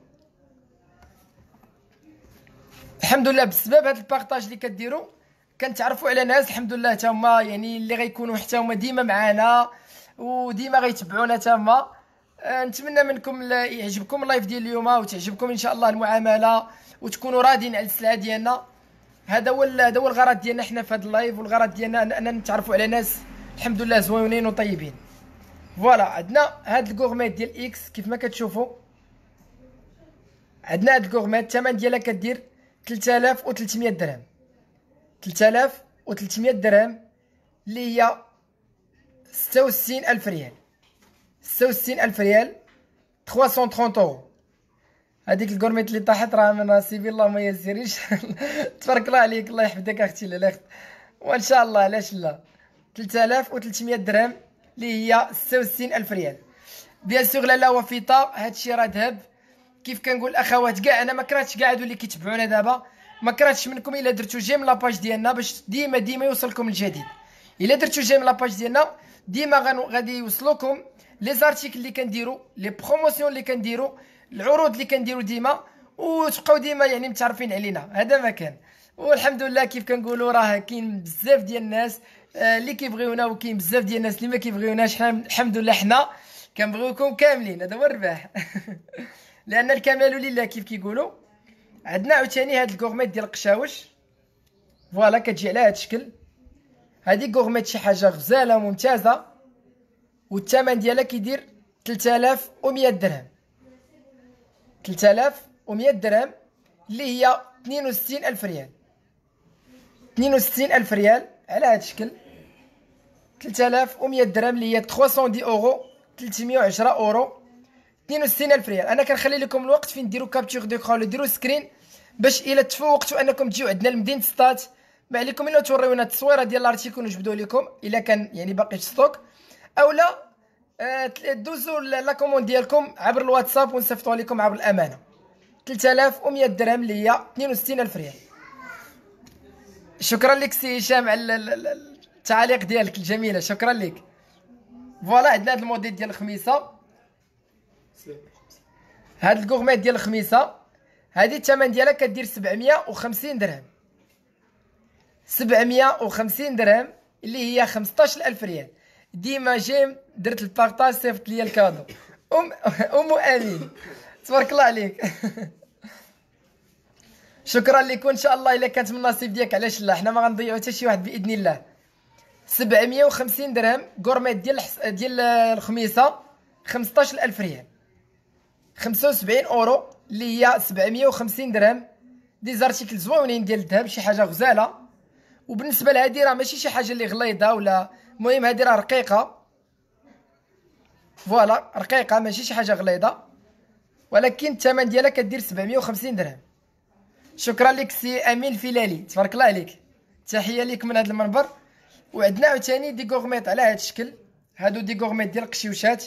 الحمد لله بسبب هاد البارطاج اللي كديروا كنتعرفوا على ناس الحمد لله تما يعني اللي غيكونوا حتى هما ديما معانا وديما غيتبعونا تما. نتمنى منكم يعجبكم اللايف ديال اليوم وتعجبكم ان شاء الله المعامله وتكونوا راضين على السلعه ديالنا. هذا هو الغرض ديالنا حنا في هذا اللايف، والغرض ديالنا اننا نتعرفوا على ناس الحمد لله زوينين وطيبين. فوالا عندنا هاد الكورميت ديال اكس كيف ما كتشوفوا. عندنا هاد الكورميت الثمن ديالها كدير 3300 درهم. 3300 درهم اللي هي 66000 ريال. 66000 ريال. 330 اورو. هذيك الكورميت اللي طاحت راه من نصيبي اللهم ما يسيريش. تبارك الله عليك، الله يحفظك اختي لاله، وان شاء الله علاش لا. 3300 درهم اللي هي 66000 ريال. بيان سور لاله وفيطه هادشي راه ذهب. كيف كنقول الاخوات كاع انا ما كرهتش كاع هادو اللي كيتبعونا دابا، ما كرهتش منكم الا درتو جيم لاباج ديالنا باش ديما يوصلكم الجديد. الا درتو جيم لاباج ديالنا ديما غادي يوصلوكم لي زارتيكل اللي كنديرو، لي بروموسيون اللي كنديرو، العروض اللي كنديرو ديما، وتبقاو ديما يعني متعرفين علينا. هذا ما كان. والحمد لله كيف كنقولوا راه كاين بزاف ديال الناس اللي كيبغيونا وكاين بزاف ديال الناس اللي ما كيبغيوناش. حنا الحمد لله حنا كنبغيوكم كاملين، هذا هو الرباح. لان الكمال لله كيف كيقولوا. عندنا عاوتاني هاد الكورميت ديال القشاوش. فوالا كتجي على هاد الشكل. هادي كورميت شي حاجه غزاله ممتازه، والثمن ديالها كيدير 3100 درهم. 3100 درهم اللي هي 62000 ريال. 62000 ريال على هاد الشكل. 3100 درهم اللي هي 310 اورو. 310 اورو. 62000 ريال. انا كنخلي لكم الوقت فين ديروا كابتور ديكرون ولا ديروا سكرين باش الا تفوقتوا انكم تجيو عندنا لمدينه ستات. ما عليكم الا توريونا التصويره ديال الارتيكل ونجبدوا لكم الا كان يعني باقي ستوك، اولا دوزوا لا كوموند ديالكم عبر الواتساب ونصيفطوا لكم عبر الامانه. 3100 درهم اللي هي 62000 ريال. شكرا لك سي هشام على التعاليق ديالك الجميله، شكرا لك. فوالا عندنا هذا الموديل ديال الخميسه. هاد الكورميت ديال الخميسه هادي الثمن ديالها كدير 750 درهم. 750 درهم اللي هي 15000 ريال. ديما جيم درت البارطاج صيفط ليا الكادو. ام امين تبارك الله عليك. شكرا لك، وان شاء الله الا كانت من النصيب ديالك علاش لا، حنا ما غنضيعو حتى شي واحد باذن الله. 750 درهم كورميت ديال الخميسه. 15000 ريال. 75 اورو اللي هي 750 درهم. دي زارتيكل زوينين ديال الذهب، شي حاجه غزاله. وبالنسبه لهادي راه ماشي شي حاجه اللي غليظه ولا، المهم هادي راه رقيقه، فوالا رقيقه ماشي شي حاجه غليظه، ولكن الثمن ديالها كدير 750 درهم. شكرا لك سي امين فيلالي، تبارك الله عليك، تحيه ليك من هذا المنبر. وعندنا عاوتاني دي غورميط على هذا الشكل، هادو دي غورميط ديال القشيوشات،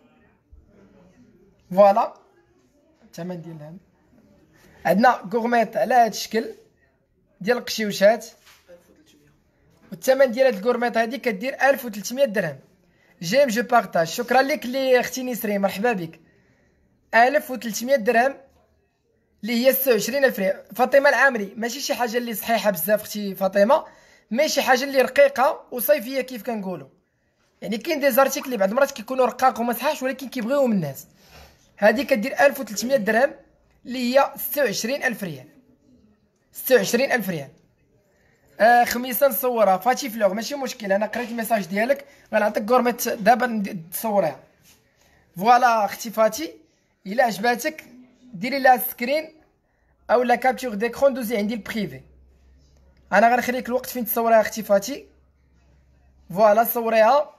فوالا الثمن ديالها. عندنا غورميط على هذا الشكل ديال القشيوشات، والثمن ديال هاد الغورميط هادي كدير 1300 درهم. جيم جو بارطاج، شكرا لك اللي اختي نسرين، مرحبا بك. 1300 درهم اللي هي 26000 ريال. فاطمه العامري، ماشي شي حاجه اللي صحيحه بزاف اختي فاطمه، مي شي حاجه اللي رقيقه وصيفيه كيف كنقولوا. يعني كاين دي زارتيكل اللي بعض المرات كيكونوا رقاق وما صحاحش، ولكن كيبغيوهم الناس. هذه كدير 1300 درهم اللي هي 26000 ريال. 26000 ريال. خميسه نصورها فاتي فلوغ، ماشي مشكل، انا قريت الميساج ديالك، غنعطيك غورميت دابا تصوريها. فوالا اختي فاتي، الا عجباتك ديري لها سكرين او لا كابتور ديكرون، دوزي عندي البريفي، انا غنخليك الوقت فين تصوريها اختي فاتي. فوالا صوريها.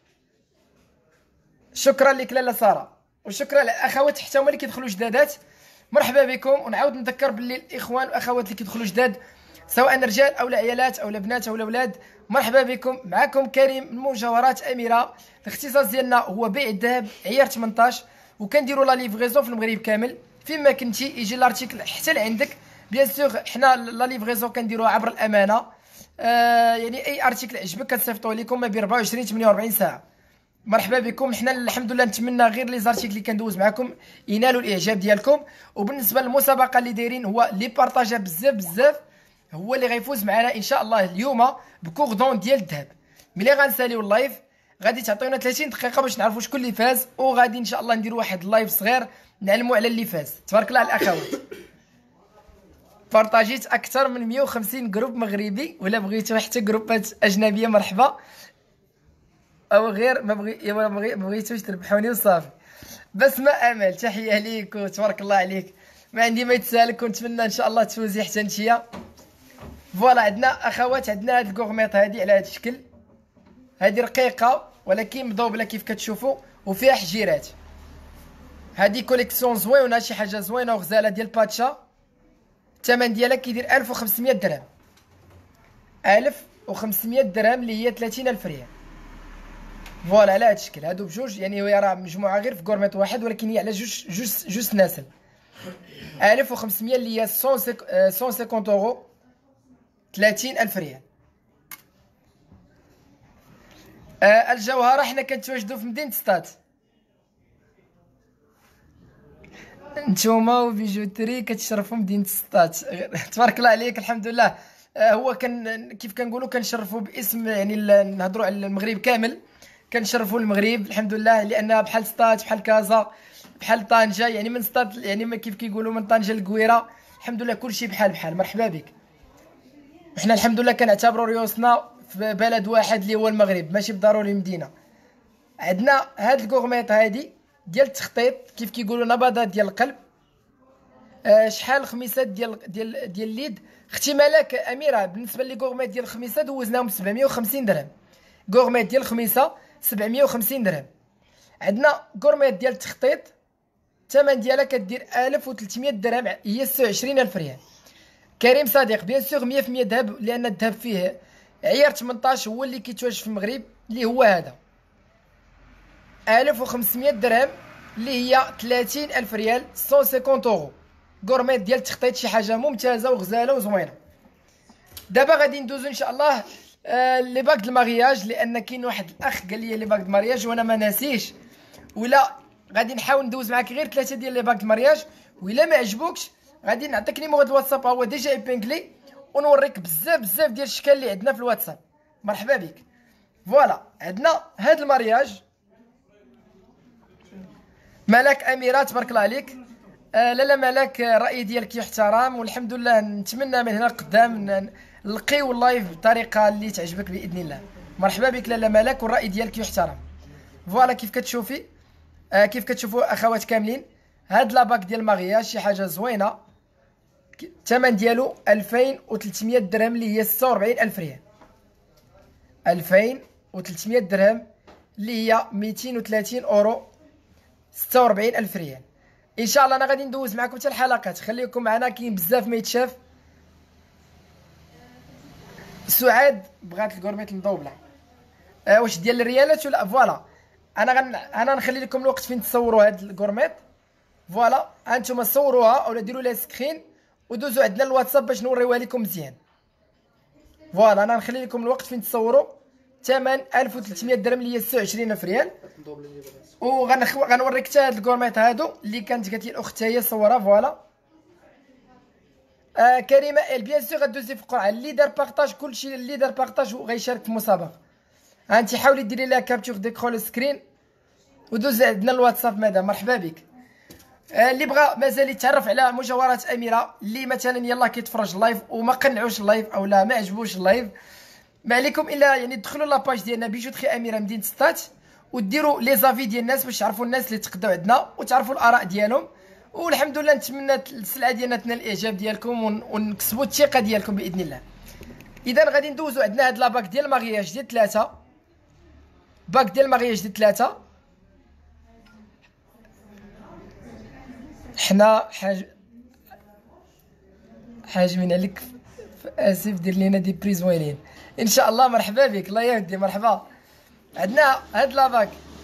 شكرا لك لاله ساره، وشكرا للاخوات حتى هما اللي كيدخلوا جدادات، مرحبا بكم. ونعاود نذكر باللي الاخوان والاخوات اللي كيدخلوا جداد، سواء رجال او عيالات او بنات او اولاد، مرحبا بكم. معكم كريم من مجوهرات اميره. الاختصاص ديالنا هو بيع الذهب عيار 18، وكنديروا لا ليفريزون في المغرب كامل. فين ما كنتي يجي الارتيكل حتى لعندك. بيان سور حنا لا ليفريزون كنديروها عبر الامانه، يعني اي ارتيكل عجبك كنصيفطوه لكم ما بين 24 48 ساعه. مرحبا بكم. حنا الحمد لله نتمنى غير لي زارتيكل اللي كندوز معكم ينالوا الاعجاب ديالكم. وبالنسبه للمسابقه اللي دايرين، هو اللي بارطاجا بزاف بزاف هو اللي غيفوز معنا ان شاء الله اليوم بكوردون ديال الذهب. ملي غنساليو اللايف غادي تعطيونا 30 دقيقه باش نعرفوا شكون اللي فاز، وغادي ان شاء الله نديروا واحد اللايف صغير نعلموا على اللي فاز. تبارك الله على الاخوات. بارطاجيت اكثر من 150 جروب مغربي، ولا بغيتوا حتى جروبات اجنبيه مرحبا، او غير ما بغيتوش تربحوني وصافي. بسمة امل، تحيه ليك وتبارك الله عليك، ما عندي ما يتسالك، ونتمنى ان شاء الله تفوزي حتى نتيا. فوالا عندنا اخوات، عندنا هاد الكوغميط هادي على هاد الشكل، هادي رقيقه ولكن مضوبله كيف كتشوفوا وفيها حجيرات. هادي كوليكسيون زوينه، شي حاجه زوينه وغزاله ديال باتشا. الثمن ديالها كيدير 1500 درهم. 1500 درهم اللي هي 30000 ريال. فوالا على هاد الشكل، هادو بجوج، يعني هي راه مجموعه غير في كورميط واحد، ولكن هي على جوج سناسل. 1500 اللي هي 150 اورو، 30000 ريال. الجوهره حنا كنتواجدوا في مدينه سطات. نتوما وبيجوتري كتشرفوا مدينه سطات، تبارك الله عليك. الحمد لله. هو كان كيف كنقولوا كنشرفوا باسم، يعني نهضروا على المغرب كامل، كنشرفوا المغرب الحمد لله، لان بحال سطات بحال كازا بحال طنجه، يعني من سطات يعني ما كيف كيقولوا من طنجه للكويره، الحمد لله كلشي بحال. مرحبا بك. وحنا الحمد لله كنعتبروا ريوسنا في بلد واحد اللي هو المغرب، ماشي بالضروري مدينه. عندنا هاد الكوغميط هادي ديال التخطيط، كيف كيقولوا نبضات ديال القلب. شحال الخميسات ديال اليد اختي ملاك اميره. بالنسبه لي كوغميط ديال الخميسه دوزناهم 750 درهم. كوغميط ديال الخميسه 750 درهم. عندنا كورميط ديال التخطيط، الثمن ديالها كدير 1300 درهم، هي 26000 ريال. كريم صديق، بيان سور 100% ذهب، لان الذهب فيه عيار 18 هو اللي كيتواجد في المغرب، اللي هو هذا 1500 درهم اللي هي 30000 ريال، 150 اورو. كورميط ديال التخطيط، شي حاجه ممتازه وغزاله وزوينه. دابا غادي ندوزو ان شاء الله لي باك د المارياج، لان كاين واحد الاخ قال لي لي باك د المارياج وانا ما ناسيش، ولا غادي نحاول ندوز معاك غير 3 ديال لي باك د المارياج، ولا ما عجبوكش غادي نعطيك نيميرو د الواتساب، هو ديجا ايبينغلي، ونوريك بزاف ديال الاشكال اللي عندنا في الواتساب. مرحبا بك. فوالا عندنا هاد المارياج. ملاك اميره تبارك الله عليك. لا ملاك، الراي ديالك يحترم، والحمد لله نتمنى من هنا قدام نلقيو اللايف بالطريقه اللي تعجبك باذن الله. مرحبا بك لاله ملاك، والراي ديالك يحترم. فوالا كيف كتشوفي، كيف كتشوفوا اخوات كاملين، هاد لاباك ديال مارياج شي حاجه زوينه، الثمن ديالو 2300 درهم اللي هي 46000 ريال. 2300 درهم اللي هي 230 اورو، 46000 ريال. ان شاء الله انا غادي ندوز معكم حتى الحلقات، خليكم معنا كاين بزاف ما يتشاف. سعاد بغات الكورميت المضوبله، واش ديال الريالات ولا فوالا. انا نخلي لكم الوقت فين تصوروا هاد الكورميت. فوالا انتم صوروها اولا ديروا لها سكرين ودوزوا عندنا الواتساب باش نوريوها لكم مزيان. فوالا انا نخلي لكم الوقت فين تصوروا. ثمن 1300 درهم اللي هي 26000 ريال. وغنوريك حتى هاد الكورميت هادو اللي كانت قالت لي الاخت هي صورها. فوالا كريمه بيان سور غدوزي في القرعه. اللي دار بارطاج كلشي اللي دار بارطاج غيشارك في المسابقه. انت حاولي ديري لها كابتور ديكرون سكرين ودوزي عندنا الواتساب. مدام مرحبا بك. اللي بغى مازال يتعرف على مجوهرات اميره، اللي مثلا يلاه كيتفرج اللايف وما قنعوش اللايف او لا ما عجبوش اللايف، ما عليكم الا يعني تدخلوا لاباج ديالنا بيجوتري اميره مدينه سطات وديروا لي زافي ديال الناس باش تعرفوا الناس اللي تقداو عندنا وتعرفوا الاراء ديالهم. والحمد لله نتمنى السلعه ديالنا تنال الاعجاب ديالكم ونكسبوا الثقه ديالكم باذن الله. اذا غادي ندوزو عندنا هاد لاباك ديال المارياج ديال 3 باك ديال المارياج ديال 3. حنا حاجمين عليك اسف دير لينا دي بري زوينين ان شاء الله. مرحبا بك الله يهدي مرحبا. عندنا هاد لاباك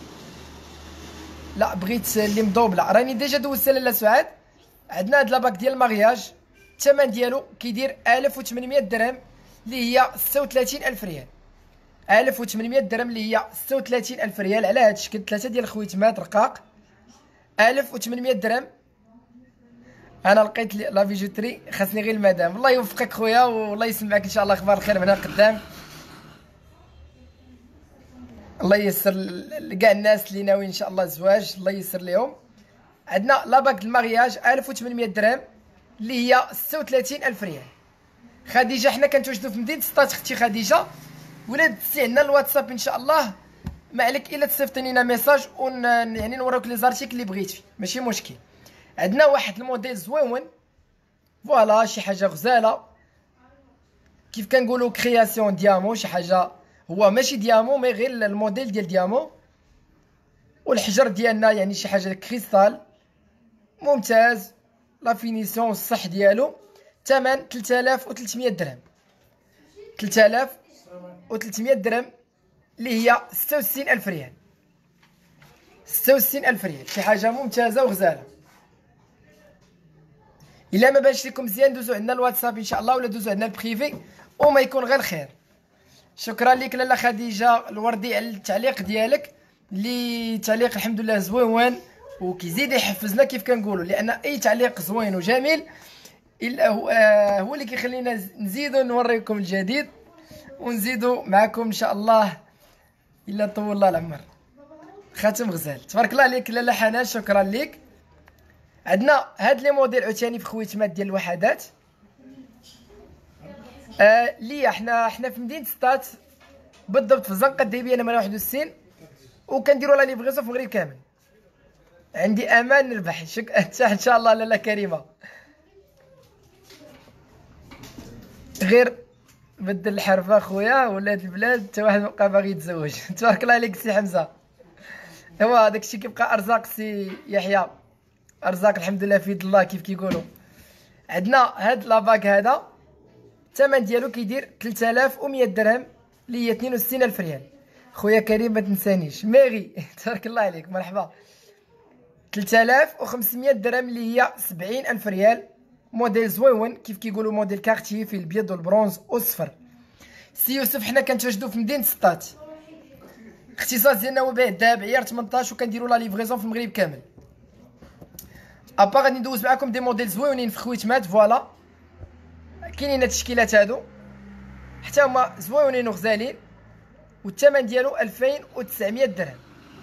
لا بغيت اللي مضوبله راني ديجا دوزتها لاله سعاد. عندنا هاد لاباك ديال المارياج الثمن ديالو كيدير 1800 درهم اللي هي 36000 ريال. 1800 درهم اللي هي 36000 ريال على هاد الشكل. 3 ديال الخويتمات رقاق 1800 درهم. انا لقيت لا بيجوتري خاصني غير المدام. الله يوفقك خويا والله يسمعك ان شاء الله اخبار الخير من هنا قدام. الله ييسر لكاع الناس اللي ناويين ان شاء الله الزواج الله ييسر لهم. عندنا لاباك المارياج 1800 درهم اللي هي 36000 ريال. خديجه حنا كنتواجدوا في مدينه سطات اختي خديجه، ولا دزتي عندنا الواتساب ان شاء الله ما عليك الا تصيفطي لنا ميساج يعني نوريك لي زارتيكل اللي بغيتي ماشي مشكل. عندنا واحد الموديل زويون فوالا شي حاجه غزاله كيف كنقولوا كرياسيون ديامو. شي حاجه هو ماشي ديامو مي غير الموديل ديال ديامو، والحجر ديالنا يعني شي حاجه كريستال ممتاز. لا فينيسيون الصح ديالو. ثمن 3300 درهم. 3300 درهم اللي هي 66000 ريال. 66000 ريال شي حاجه ممتازه وغزاله. الا ما بانش لكم مزيان دوزو عندنا الواتساب ان شاء الله ولا دوزو عندنا البريفي وما يكون غير خير. شكرا لك لاله خديجه الوردي على التعليق ديالك اللي تعليق الحمد لله زوين وكيزيد يحفزنا كيف كنقولوا، لان اي تعليق زوين وجميل الا هو اللي كيخلينا نزيدو نوريكم الجديد ونزيدو معكم ان شاء الله الا طول الله العمر. خاتم غزال تبارك الله عليك لاله حنان شكرا لك. عندنا هاد لي موديل عاوتاني في خويتمات ديال الوحدات لي حنا في مدينه سطات بالضبط في الزنقه الذهبيه نمره 61 وكنديروا لا ليفغيزون في المغرب كامل. عندي امان نربح ان شاء الله لاله كريمه. غير بدل الحرفه خويا ولاد البلاد حتى واحد مابقى باغي يتزوج. تبارك الله عليك سي حمزه. ايوا داك الشيء كيبقى ارزاق سي يحيى، ارزاق الحمد لله في يد الله كيف كيقولوا. عندنا هاد لاباك هذا الثمن ديالو كيدير 3100 درهم اللي هي 62000 ريال. خويا كريم ما تنسانيش ميغي تبارك الله عليك مرحبا. 3500 درهم اللي هي 70000 ريال. موديل زويون كيف كيقولوا موديل كارتي في الابيض والبرونز والصفر. سي يوسف حنا كنتواجدوا في مدينه سطات. اختصاص ديالنا هو بيع الذهب عيار 18 وكنديروا لا ليفغيزون في المغرب كامل. ابا غادي ندوز معكم دي موديل زويونين في خويتمات. فوالا كاينين هاد التشكيلات هادو حتى هما زويونين وغزالين والثمن ديالو 2900 درهم.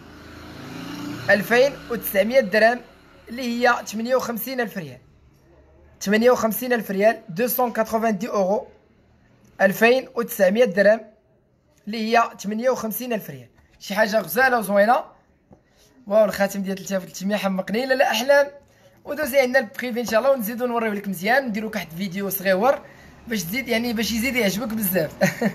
2900 درهم اللي هي 58000 ريال. 58000 ريال 290 اورو. 2900 درهم اللي هي 58000 ريال شي حاجه غزاله وزوينه. واو الخاتم ديال 3300 حمقني لا احلام ودوزي عندنا البريفي ان شاء الله، ونزيدو نوريو لك مزيان، نديرو واحد الفيديو صغيور باش تزيد يعني باش يزيد يعجبك بزاف.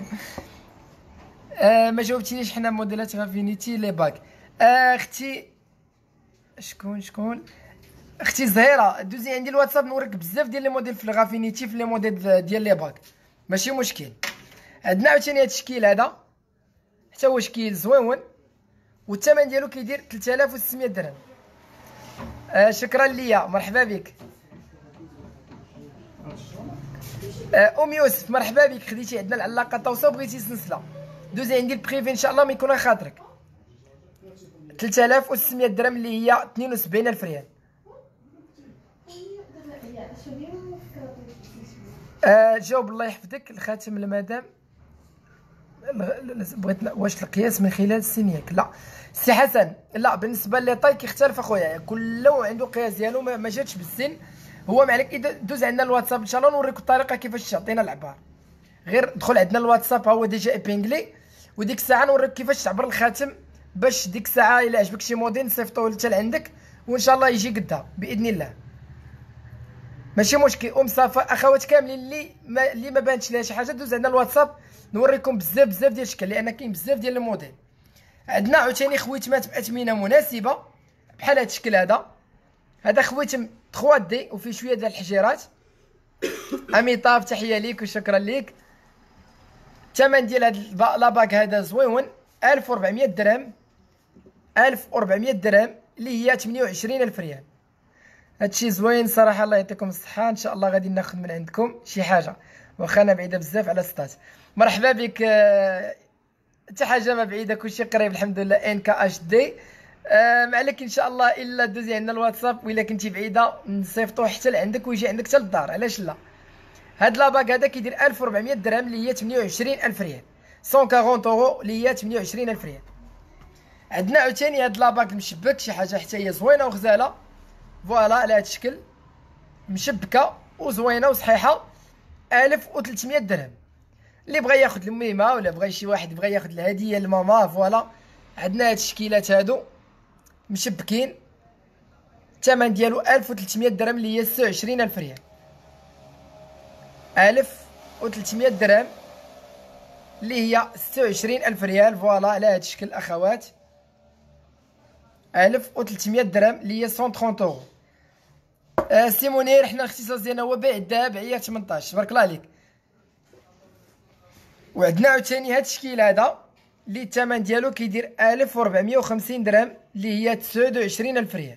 ما جاوبتينيش حنا موديلات غافينيتي لي باك. اختي شكون اختي زهيره، دوزي عندي الواتساب نوريك بزاف ديال لي موديل في الغافينيتي، في لي موديل ديال لي باك ماشي مشكل. عندنا عاوتاني هاد الشكل هذا حتى هو شكل زويون، والثمن ديالو كيدير 3600 درهم. شكرا ليا، مرحبا بك. ام يوسف مرحبا بك، خديتي عندنا العلاقه طوسه وبغيتي سلسله، دوزي عندي البريفي ان شاء الله ما يكون خاطرك. 3600 درهم اللي هي 72000 ريال. جاوب الله يحفظك. الخاتم المدام بغيت واش القياس من خلال السن ياك؟ لا سي حسن، لا بالنسبه لي طاي كيختلف اخويا، كل عنده قياس ديالو، ما جاتش بالسن. هو ما عليك، دوز عندنا الواتساب ان شاء الله نوريك الطريقه كيفاش تعطينا العبار. غير دخل عندنا الواتساب، ها هو ديجا ايبينغلي، وديك الساعه نوريك كيفاش تعبر الخاتم، باش ديك الساعه الا عجبك شي موديل نصيفطوه حتى لعندك، وان شاء الله يجي قدها باذن الله، ماشي مشكل. صافا اخوات كاملين اللي ما بانتش لها شي حاجه، دوز عندنا الواتساب نوريكم بزاف ديال الشكل، لان كاين بزاف ديال الموديل. عندنا عاوتاني خويتمات باثمنه مناسبه بحال هذا الشكل هذا خويتم 3 دي وفيه شويه ديال الحجيرات. اميطاب تحيه ليك وشكرا ليك. الثمن ديال هذا لاباك هذا زويون 1400 درهم، 1400 درهم اللي هي 28000 ريال. هادشي زوين صراحه، الله يعطيكم الصحه. ان شاء الله غادي ناخذ من عندكم شي حاجه، واخا انا بعيده بزاف على سطات. مرحبا بك، حتى حاجه ما بعيده، كلشي قريب الحمد لله. ان كا اش دي ما عليك ان شاء الله الا دوزي عندنا الواتساب، وإلا كنتي بعيده نصيفطوه حتى لعندك ويجي عندك حتى للدار، علاش لا. هاد لاباك هذا كيدير 1400 درهم اللي هي 28000 ريال، 140 اورو اللي هي 28000 ريال. عندنا عاوتاني هاد لاباك مشبك، شي حاجه حتى هي زوينه وغزاله، فوالا على هاد الشكل مشبكه وزوينه وصحيحه، 1300 درهم. اللي بغى ياخذ الميمه، ولا بغى شي واحد بغى ياخذ الهديه لماما، فوالا عندنا هاد الشكيلات هادو مشبكين، الثمن ديالو 1300 درهم اللي هي 26000 ريال. 1300 درهم اللي هي 26000 ريال، فوالا على هاد الشكل اخوات. 1300 درهم اللي هي 130 اورو. سي منير، حنا الاختصاص ديالنا هو بيع الذهب عيار 18، تبارك الله عليك. وعندنا عاوتاني هاد الشكل هذا اللي الثمن ديالو كيدير 1450 درهم اللي هي 29000 ريال.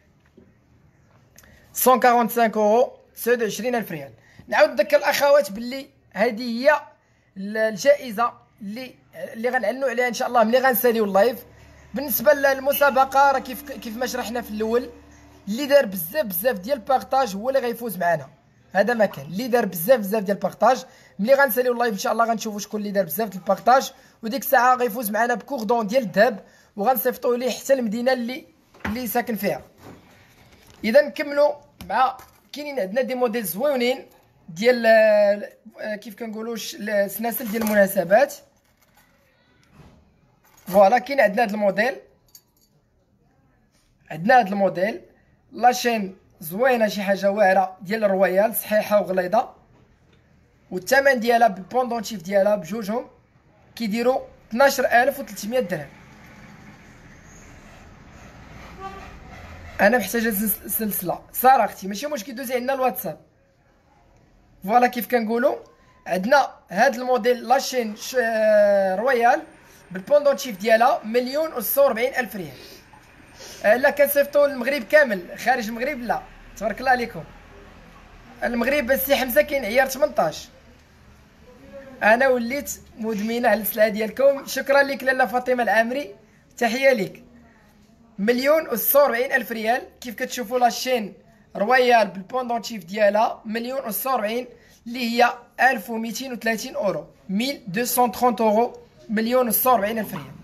145 اورو، 29000 ريال. نعاود نذكر الاخوات باللي هذه هي الجائزه اللي غنعلنوا عليها ان شاء الله ملي غنساليو اللايف. بالنسبه للمسابقه راه كيف ما شرحنا في الاول، اللي دار بزاف ديال البارطاج هو اللي غيفوز معنا. هذا ما كان، اللي دار بزاف ديال البارطاج ملي غنساليو اللايف ان شاء الله غنشوفوا شكون اللي دار بزاف ديال البارطاج، وديك الساعه غيفوز معنا بكوردون ديال الذهب، وغنصيفطوه ليه حتى المدينه اللي ساكن فيها. اذا نكملوا مع كاينين عندنا دي موديل زوينين ديال كيف كنقولوا السلاسل ديال المناسبات. فوالا كاين عندنا هذا الموديل، لاشين زوينه، شي حاجه واعره ديال الرويال، صحيحه وغليظه، والثمن ديالها بالبوندونتيف ديالها بجوجهم كيديروا 12300 درهم. انا محتاجه سلسله ساره اختي، ماشي مشكل، دوزي عندنا الواتساب. فوالا كيف كنقولوا عندنا هاد الموديل لاشين رويال بالبوندونتيف ديالها 1,440,000 ريال. لا كنصيفطوا المغرب كامل، خارج المغرب لا، تبارك الله عليكم. المغرب السي حمزه كاين عيار 18. انا وليت مدمنه على السلعه ديالكم. شكرا لك لاله فاطمه العامري، تحيه لك. 1,440,000 ريال. كيف كتشوفوا لاشين رويال بالبوندونتيف ديالها 1,440 اللي هي 1230 اورو، 1230 اورو، 1,440,000 ريال.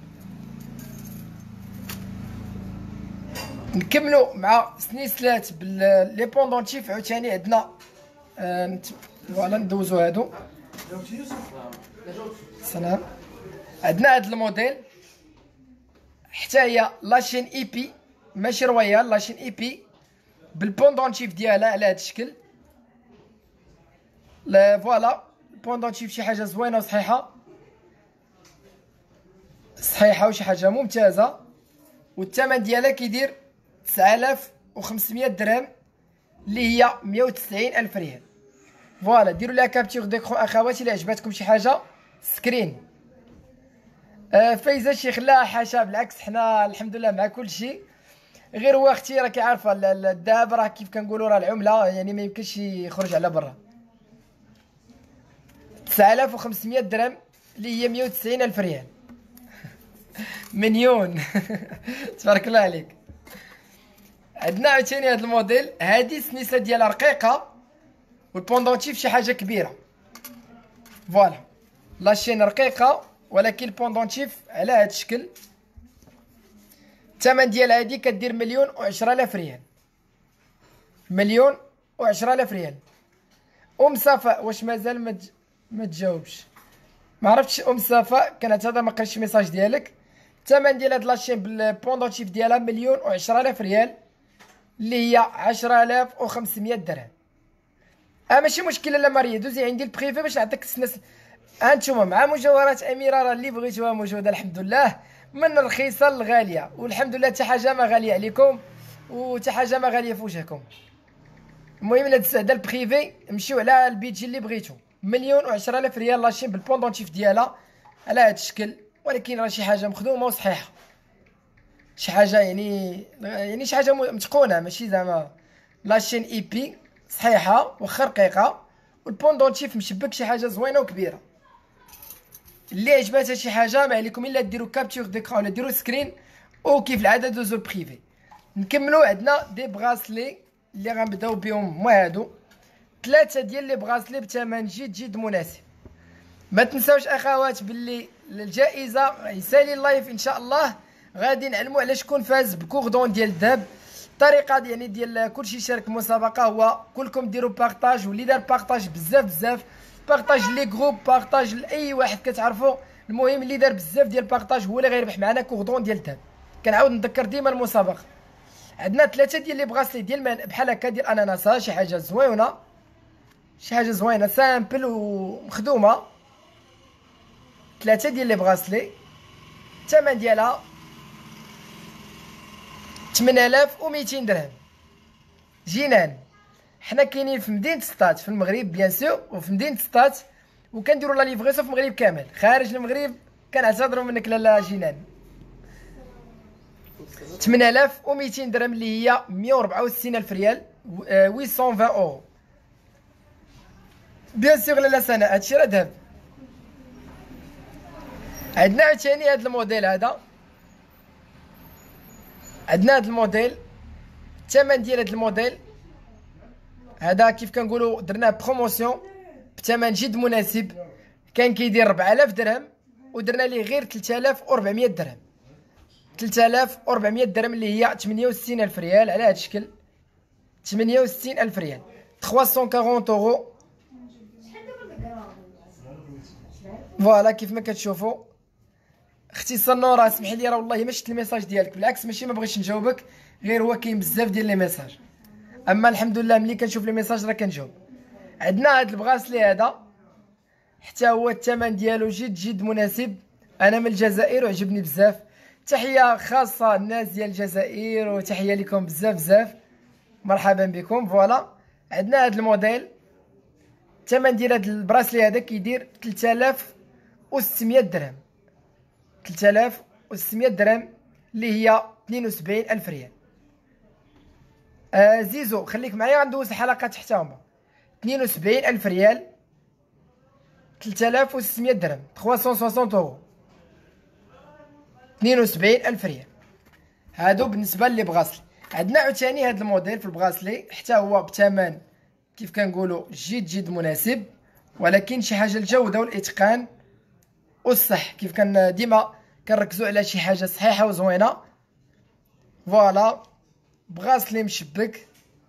نكملوا مع سنيسلات باللي بوندونتيف عاوتاني عندنا. فوالا ندوزو هادو. سلام. عندنا هاد الموديل حتى هي لاشين اي بي، ماشي رويال، لاشين اي بي بالبوندونتيف ديالها على هذا الشكل. فوالا البوندونتيف شي حاجه زوينه وصحيحه وشي حاجه ممتازه، والثمن ديالها كيدير 9500 درهم اللي هي 190 الف ريال. فوالا ديروا لها كابتور ديكرون اخواتي الا عجبتكم شي حاجه سكرين. فايزه شيخ لا حاشا، بالعكس حنا الحمد لله مع كل شيء، غير هو اختي راكي عارفه الذهب راه كيف كنقولوا راه العمله يعني ما يمكنش يخرج على برا. 9500 درهم اللي هي 190 الف ريال. مليون. تبارك الله عليك. عندنا عاوتاني هذا الموديل، هذه السنيسه ديالها رقيقه والبوندونتيف شي حاجه كبيره. فوالا لاشين رقيقه ولكن البوندونتيف على هذا الشكل. الثمن ديال هذه كدير 1,010,000 ريال. 1,010,000 ريال. صفاء واش مازال ما تجاوبش؟ ما عرفتش صفاء، كنعتذر ما قريتش الميساج ديالك. الثمن ديال هاد لاشين بالبوندونتيف ديالها 1,010,000 ريال اللي هي 10,500 درهم. ماشي مشكله لا ماريا، دوزي عندي البريفي باش نعطيك السنس. هانتوما مع مجوهرات اميره راه اللي بغيتوها موجوده الحمد لله، من الرخيصه للغاليه، والحمد لله حتى حاجه ما غاليه عليكم وحتى حاجه ما غاليه في وجهكم. المهم الا تستعدا البريفي مشيو على البيجي اللي بغيتو. 1,010,000 ريال لاشين بالبوندونتيف ديالها على هذا الشكل، ولكن راه شي حاجه مخدومه وصحيحه، شي حاجه يعني شي حاجه متقونه، ماشي زعما لاشين اي بي صحيحه واخا رقيقه، والبوندونتيف مشبك شي حاجه زوينه وكبيره. اللي عجباتها شي حاجه ما عليكم الا ديروا كابتور ديكرون ولا ديروا سكرين، وكيف العاده دوزو البريفي. نكملوا. عندنا دي بغاسلي اللي غنبداو بهم هما هادو، 3 ديال لي بغاسلي بثمن جد مناسب. ما تنساوش اخوات باللي الجائزه يسالي اللايف ان شاء الله غادي نعلموا على شكون فاز بكوردون ديال الذهب. الطريقه يعني ديال كلشي شارك المسابقه هو كلكم ديروا بارطاج، واللي دار بارطاج بزاف بارطاج لي جروب، بارطاج لاي واحد كتعرفوا. المهم اللي دار بزاف ديال بارطاج هو اللي غيربح معنا كوردون ديال الذهب. كنعاود نذكر ديما المسابقه. عندنا 3 ديال لي بغاسلي ديال بحال هكا ديال اناناسه، شي حاجه زوينه، شي حاجه زوينه سامبل ومخدومه. 3 ديال لي بغاسلي الثمن ديالها 8200 درهم. جينان. حنا كاينين في مدينه سطات في المغرب بيان سور، وفي مدينه سطات، وكنديروا لا ليفغيسون في المغرب كامل. خارج المغرب كنعتذروا منك لالا جينان. 8200 درهم اللي هي 164 الف ريال، 820 اورو. بيان سور لالا سناء هادشي راه ذهب. عندنا عاوتاني هاد الموديل هذا، عندنا هاد الموديل. الثمن ديال هاد الموديل هذا كيف كنقولوا درناه بروموسيون بثمن جد مناسب، كان كيدير 4000 درهم ودرنا ليه غير 3400 درهم. 3400 درهم اللي هي 68 الف ريال على هاد الشكل. 68 الف ريال، 340 اورو. فوالا كيف ما كتشوفوا. اختي سنورة اسمحي لي راه والله ما شفت الميساج ديالك، بالعكس ماشي ما بغيتش نجاوبك، غير هو كاين بزاف ديال لي ميساج، اما الحمد لله ملي كنشوف لي ميساج راه كنجاوب. عندنا هاد البغاسلي هذا حتى هو الثمن ديالو جد مناسب. انا من الجزائر وعجبني بزاف. تحيه خاصه الناس ديال الجزائر وتحيه لكم بزاف مرحبا بكم. فوالا عندنا هاد الموديل. الثمن ديال هاد البراسلي هذا كيدير 3600 درهم. 3600 درهم اللي هي 72 الف ريال. زيزو خليك معايا غندوز الحلقات حتى هما. 72 الف ريال، 3600 درهم، 360 اورو. 72 الف ريال هادو بالنسبه لي بغاسلي. عندنا عاوتاني هاد الموديل في البغاسلي حتى هو بثمن كيف كنقولوا جد مناسب، ولكن شي حاجه الجوده والاتقان والصح، كيف كان ديما كنركزوا على شي حاجه صحيحه وزوينه. فوالا بغاسلي مشبك.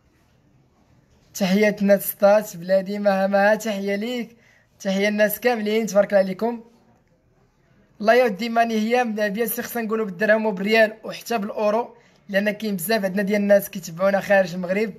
تحياتنا لسطات بلادي مها تحيه ليك، تحيه الناس كاملين تبارك الله عليكم. الله يودي ماني هي بيان سيغ خصنا نقولوا بالدرهم وبالريال وحتى بالاورو، لان كاين بزاف عندنا ديال الناس كيتبعونا خارج المغرب.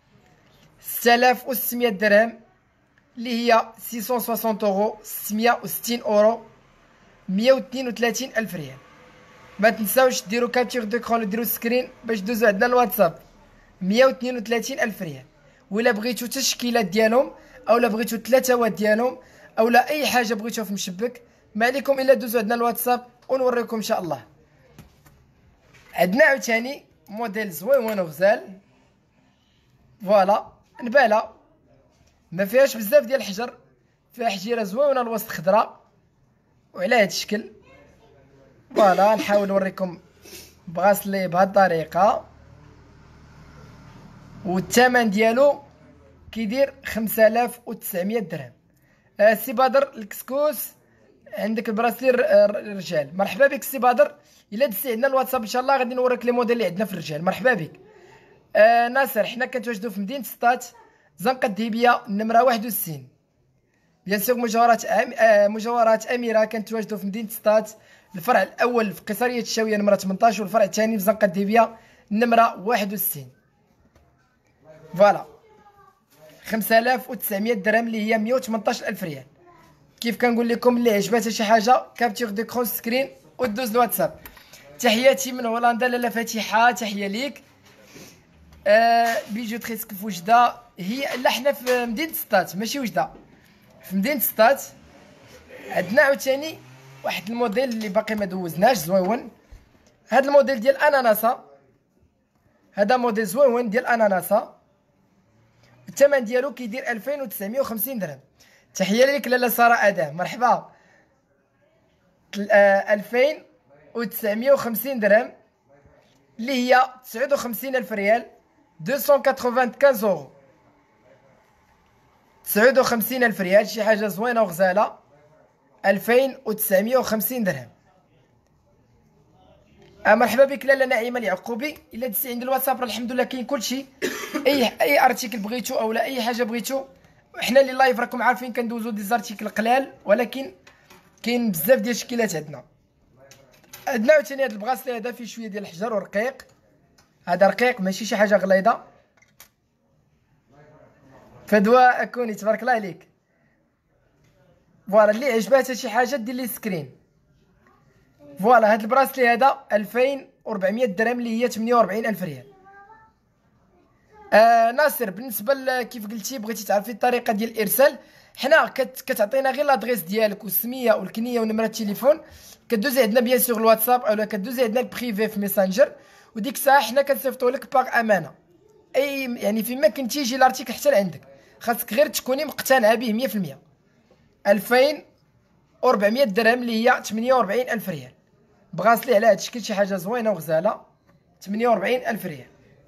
6600 درهم اللي هي 660 اورو، 660 اورو، 132 الف ريال. ما تنساوش ديروا كابتور ديكرون وديروا سكرين باش دوزوا عندنا الواتساب. 132 الف ريال. ولا بغيتو تشكيلات ديالهم اولا بغيتو 3 وات ديالهم اولا اي حاجه بغيتوها في مشبك، ما عليكم الا دوزوا عندنا الواتساب ونوريكم ان شاء الله. عندنا عاوتاني موديل زويون وغزال، فوالا نباله ما فيهاش بزاف ديال الحجر، فيها حجيره زوينه الوسط خضراء وعلى هاد الشكل. فوالا نحاول نوريكم بغاسلي بهاد الطريقه، والثمن ديالو كيدير 5900 درهم. سي بدر الكسكوس عندك البراسلي الرجال، مرحبا بك سي بدر. الا دزتي عندنا الواتساب ان شاء الله غادي نوريك لي موديل اللي عندنا في الرجال. مرحبا بك. ناصر حنا كنتواجدوا في مدينه سطات، زنقه الدهيبيه النمره 61. بيان سور مجوهرات اميره كنتواجدوا في مدينه سطات، الفرع الاول في قصريه الشاويه نمره 18 والفرع الثاني في زنقه الدهيبيه النمره 61. فوالا 5900 درهم اللي هي 118 الف ريال. كيف كنقول لكم اللي عجباتها شي حاجه كابتور ديكرون سكرين ودوز الواتساب. تحياتي من هولندا لاله فاتحه، تحيه ليك. بيجوتريسك في وجده، هي لا حنا في مدينه سطات ماشي وجده، في مدينه سطات. عندنا عاوتاني واحد الموديل اللي باقي ما دوزناش زويون، هذا الموديل ديال اناناسه، هذا موديل زويون ديال اناناسه، الثمن ديالو كيدير 2950 درهم. تحيه ليك لاله ساره اداه، مرحبا. 2950 درهم اللي هي 59 الف ريال، 295 اورو، 59 الف ريال. شي حاجه زوينه وغزاله. 2950 درهم. مرحبا بك لاله نعيمه اليعقوبي. الا دزتي عند الواتساب راه الحمد لله كاين كلشي، اي ارتيكل بغيتو اولا اي حاجه بغيتو. حنا اللي لايف راكم عارفين كندوزو دي زارتيكل قلال، ولكن كاين بزاف ديال الشكيلات عندنا. عندنا عاوتاني هاد البغاسلي هذا فيه شويه ديال الحجر ورقيق، هذا رقيق ماشي شي حاجه غليظه. فدوى كوني تبارك الله عليك. فوالا اللي عجباتها شي حاجه دير لي سكرين. فوالا هاد البراسلي هذا 2400 درهم اللي هي 48 الف ريال. ناصر بالنسبه كيف قلتي بغيتي تعرفي الطريقه ديال الارسال، حنا كتعطينا غير لادريس ديالك والسميه والكنيه ونمره التليفون، كدوزي عندنا بيان سور الواتساب اولا كدوزي عندنا البريفي في ميسنجر، وديك الساعه حنا كنصيفطو لك باغ امانه. اي يعني فيما كنتي يجي الارتيكل حتى لعندك، خاصك غير تكوني مقتنعه به 100%. 2400 درهم اللي هي 48 الف ريال. بغاسلي على هاد الشكل شي حاجه زوينه وغزاله. 48 الف ريال.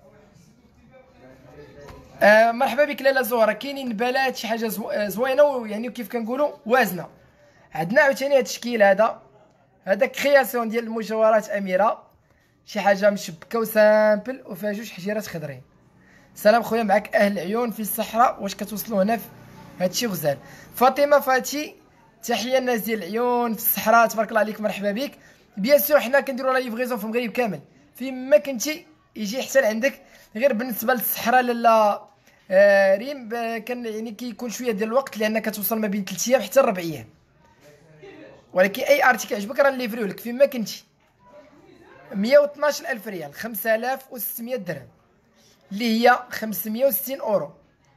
مرحبا بك لاله زهره. كاينين نبالات شي حاجه زوينه ويعني كيف كنقولوا وازنه. عندنا عاوتاني هاد التشكيل هذا كرياسيون ديال المجوهرات اميره، شي حاجه مشبكه وسامبل وفيها جوج حجيرات خضرين. سلام خويا معك اهل العيون في الصحراء، واش كتوصلوا هنا في هادشي غزال. فاطمه فاتي تحيه الناس ديال العيون في الصحراء، تبارك الله عليك مرحبا بك. بيان سور حنا كنديروا لا ليفغيزون في المغرب كامل، فيما كنتي يجي حتى لعندك. غير بالنسبه للصحراء لاله ريم كان يعني كيكون شويه ديال الوقت، لان كتوصل ما بين 3 ايام حتى 4 ايام، ولكن اي ارتيكل عجبك راه نليفريو لك فيما كنتي. 112 الف ريال، 5600 درهم اللي هي 560 اورو.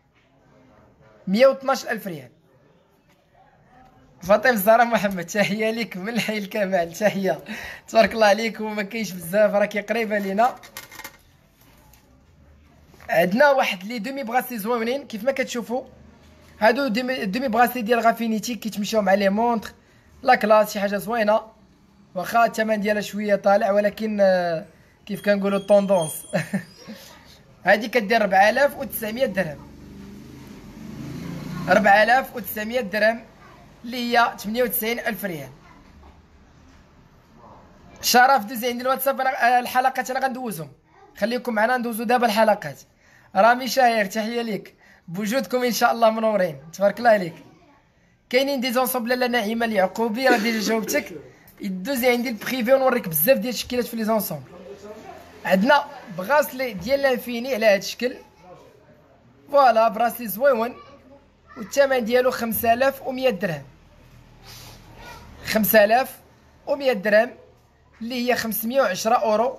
112 الف ريال. فاطمه الزهراء محمد تحيه ليك من حي الكمال، تحيه تبارك الله عليك. وما كاينش بزاف راكي قريبه لينا. عندنا واحد لي دومي بغاسلي زوينين كيف ما كتشوفوا، هادو دومي بغاسلي ديال غافينيتي كيتمشاو مع لي مونطر لا كلاس، شي حاجه زوينه واخا الثمن ديالها شويه طالع، ولكن كيف كنقولوا طوندونس. هادي كدير 4900 درهم. 4900 درهم اللي هي 98 الف ريال. شرف دوزي عندي الواتساب، انا الحلقات انا غندوزهم، خليكم معنا ندوزو دابا الحلقات. رامي شاهير تحيه ليك، بوجودكم ان شاء الله منورين، تبارك الله عليك. كاينين دي زونسومبل لاله نعيمه اليعقوبي راه ديجا جاوبتك. دوزي عندي البريفي ونوريك بزاف ديال التشكيلات في لي زونسومبل. عندنا بغاسلي ديال لانفيني على هذا الشكل. فوالا براسلي زويون والثمن ديالو 5100 درهم. 5100 درهم اللي هي 510 اورو.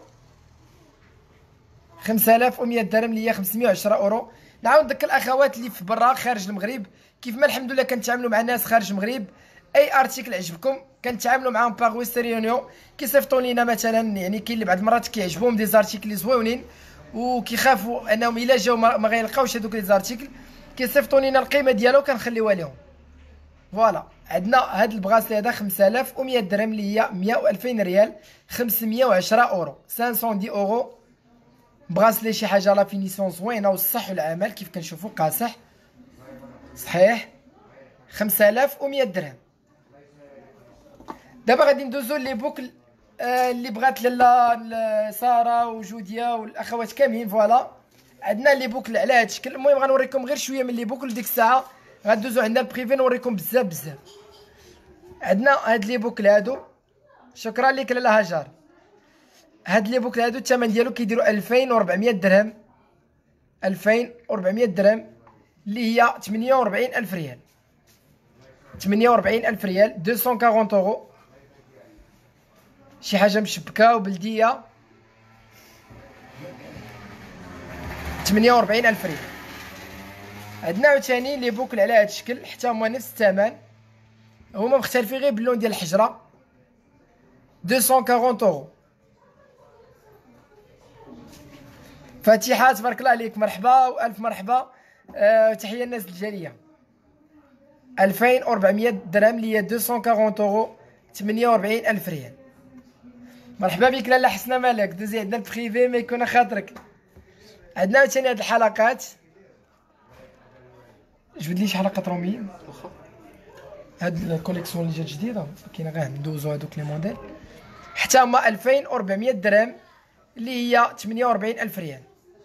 5100 درهم اللي هي 510 اورو. نعاود نذكر الاخوات اللي في برا خارج المغرب، كيف ما الحمد لله كنتعاملوا مع الناس خارج المغرب، اي ارتيكل عجبكم كنتعاملوا معاهم باغ ويسترن يونيون. كيصيفطوا لينا مثلا، يعني كاين اللي بعض المرات كيعجبهم دي زارتيكل زويونين وكيخافوا انهم الا جاو ما غيلقاوش هذوك لي زارتيكل، كيصيفطوا لينا القيمه ديالو كنخليوها لهم. فوالا عندنا هاد البغاسلي هذا 5100 درهم اللي هي 12000 ريال، 510 اورو، 510 اورو. بغاسلي شي حاجه لا فينيسيون زوينه والصح والعمل كيف كنشوفوا قاصح صحيح. 5100 درهم. دابا غادي ندوزو لي بوكل اللي بغات لاله ساره وجوديه والاخوات كاملين. فوالا عندنا لي بوكل على هذا الشكل. المهم غنوريكم غير شويه من لي بوكل. ديك الساعه غندوزو عندنا البريفي نوريكم بزاف. عندنا هاد لي بوكل هادو. شكرا لك لاله هاجر. هاد لي بوكل هادو الثمن ديالو كيديروا 2400 درهم. 2400 درهم اللي هي 48000 ريال. 48000 ريال، 240 اورو. شي حاجه مشبكه وبلديه. 48000 ريال. عندنا عاوتاني لي بوكل على هذا الشكل حتى هما نفس الثمن، هما مختلفين غير باللون ديال الحجره. 240 اورو. فاتحه تبارك الله عليك، مرحبا والف مرحبا. تحيه الناس الجاليه. 2400 درهم اللي هي 240 اورو، 48000 ريال. مرحبا بك لاله حسنه مالك، دوزي عندنا البريفي ما يكون خاطرك. عندنا عاوتاني هاد الحلقات. جبد لي شي حلقات روميين واخا. هاد الكوليكسيون اللي جات جديده كاينه، غير ندوزو هادوك لي موديل حتى هما 2400 درهم اللي هي 48000 ريال.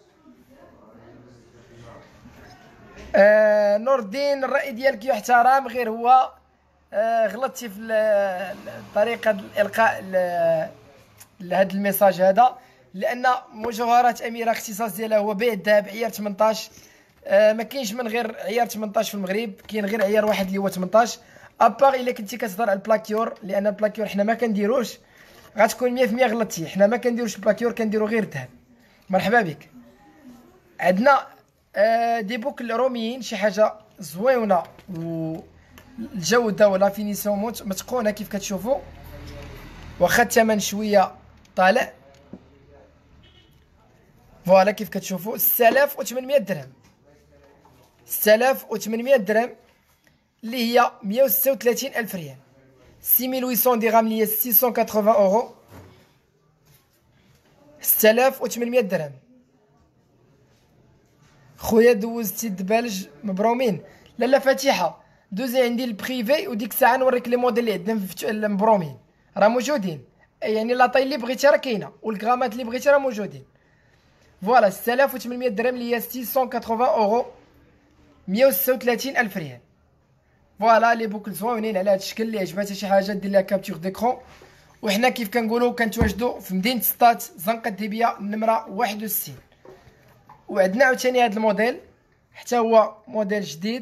نور الدين الرأي ديالك يحترم، غير هو غلطتي في طريقة الإلقاء لهذا الميساج هذا، لأن مجوهرات أميرة اختصاص ديالها هو بيع الذهب عيار 18. ما كاينش من غير عيار 18 في المغرب، كاين غير عيار واحد اللي هو 18. ابار الا كنتي كتهضر على البلاكيور، لأن البلاكيور حنا ما كنديروش، غتكون 100% غلطتي. حنا ما كنديروش البلاكيور، كنديرو غير الذهب. مرحبا بك. عندنا دي بوكل روميين، شي حاجه زويونه والجوده ولا فينيسيون متقونه كيف كتشوفوا، واخا الثمن شويه طالع. فوالا كيف كتشوفوا 6800 درهم. 6800 درهم اللي هي 136000 ريال. 6800 درهم اللي هي 680 اورو. 6800 درهم. خويا دوزتي الدبالج مبرومين. لاله فاتحه دوزي عندي البريفي وديك الساعه نوريك لي موديل اللي عندنا مبرومين راه موجودين، يعني لاطاي اللي بغيتي راه كاينه والكغامات اللي بغيتي راه موجودين. فوالا 6800 درهم اللي هي 680 اورو، 136000 ريال. فوالا لي بوكل زوينين على هذا الشكل. اللي عجباتها شي حاجه دير لها كابتور ديكرون. وحنا كيف كنقولوا كنتواجدوا في مدينه سطات، زنقه الديبيه النمره 61. وعندنا عاوتاني هذا الموديل حتى هو موديل جديد.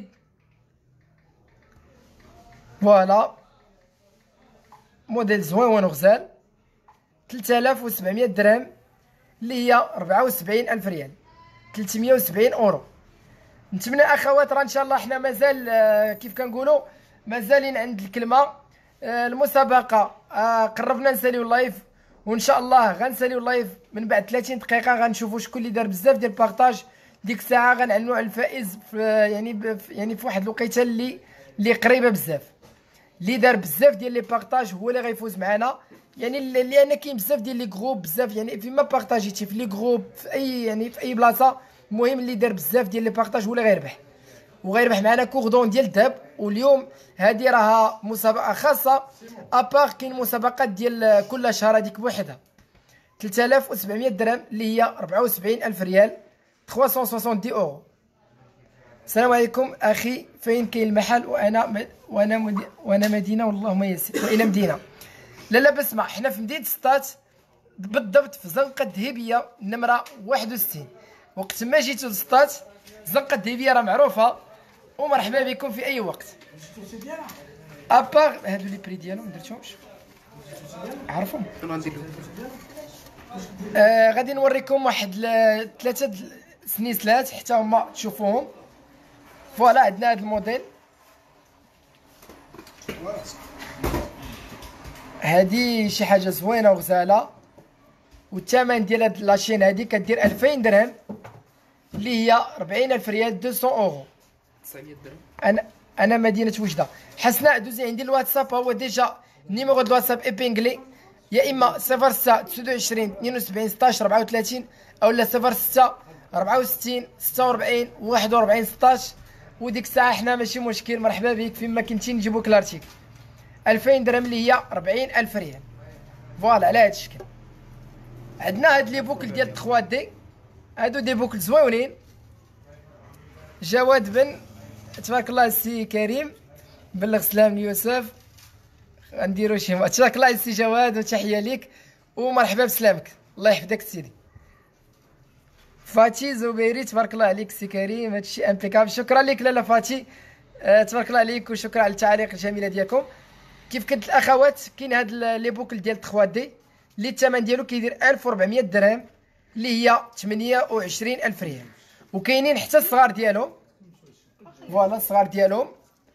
فوالا موديل زوين وغزال. 3700 درهم اللي هي 74000 ريال، 370 اورو. نتمنى اخوات راه ان شاء الله حنا مازال كيف كنقولوا مازالين عند الكلمه. المسابقه قربنا نساليو اللايف، وان شاء الله غنساليو اللايف من بعد 30 دقيقه. غنشوفوا شكون اللي دار بزاف ديال البارطاج. ديك الساعه غنعلنوا على الفائز في يعني في واحد الوقيته اللي قريبه بزاف. اللي دار بزاف ديال لي بارطاج هو اللي غيفوز معنا. يعني لان كاين بزاف ديال لي جروب، بزاف يعني فيما بارطاجيتي في لي جروب في اي يعني في اي بلاصه، المهم اللي دار بزاف ديال لي بارطاج هو اللي غيربح. وغيربح معنا كوردون ديال الذهب. واليوم هذه راها مسابقه خاصه ابار، كاين مسابقات ديال كل شهر هذيك بوحدها. 3700 درهم اللي هي 74000 ريال، 370 اورو. السلام عليكم اخي، فين كاين المحل؟ وانا مدينه والله ما يسر. والى مدينه لا بسمع، حنا في مدينه سطات بالضبط في زنقه الذهبيه نمره 61. وقت ما جيتو للسطات زنقه الذهبيه راه معروفه، ومرحبا بكم في اي وقت. ابار هادو لي بري ديالهم درتهمش عارفهم. انا غندير غادي نوريكم واحد 3 سنيسلات حتى هما تشوفوهم. فوالا عندنا هاد الموديل، هادي شي حاجه زوينه وغزاله، والثمن ديال هاد لاشين هادي كدير 2000 درهم اللي هي 40000 ريال 200 اورو. 900 درهم. انا مدينه وجده. حسناء دوزي عندي الواتساب، هو ديجا نيميرو دو الواتساب ايبينغلي، يا اما 06 29 72 16 34 اولا 06 64 46 41 16. وديك الساعه حنا ماشي مشكل، مرحبا بك فين ما كنتي نجيبوك الارتيكل. 2000 درهم اللي هي 40000 ريال. فوالا على هاد الشكل. عندنا هاد لي بوكل ديال 3 دي، هادو دي بوكل زويونين. جواد بن تبارك الله السي كريم بلغ سلام ليوسف، غنديرو شي تبارك الله السي جواد وتحيه ليك ومرحبا بسلامك، الله يحفظك سيدي. فاتي زبيري تبارك الله عليك سي كريم، هادشي امبيكابل. شكرا لك لاله فاتي، تبارك الله عليك وشكرا على التعاليق الجميله ديالكم. كيف كنت الاخوات كاين هاد لي بوكل ديال 3 دي اللي الثمن ديالو كيدير 1400 درهم اللي هي 28000 ريال، وكاينين حتى الصغار ديالهم. فوالا الصغار ديالهم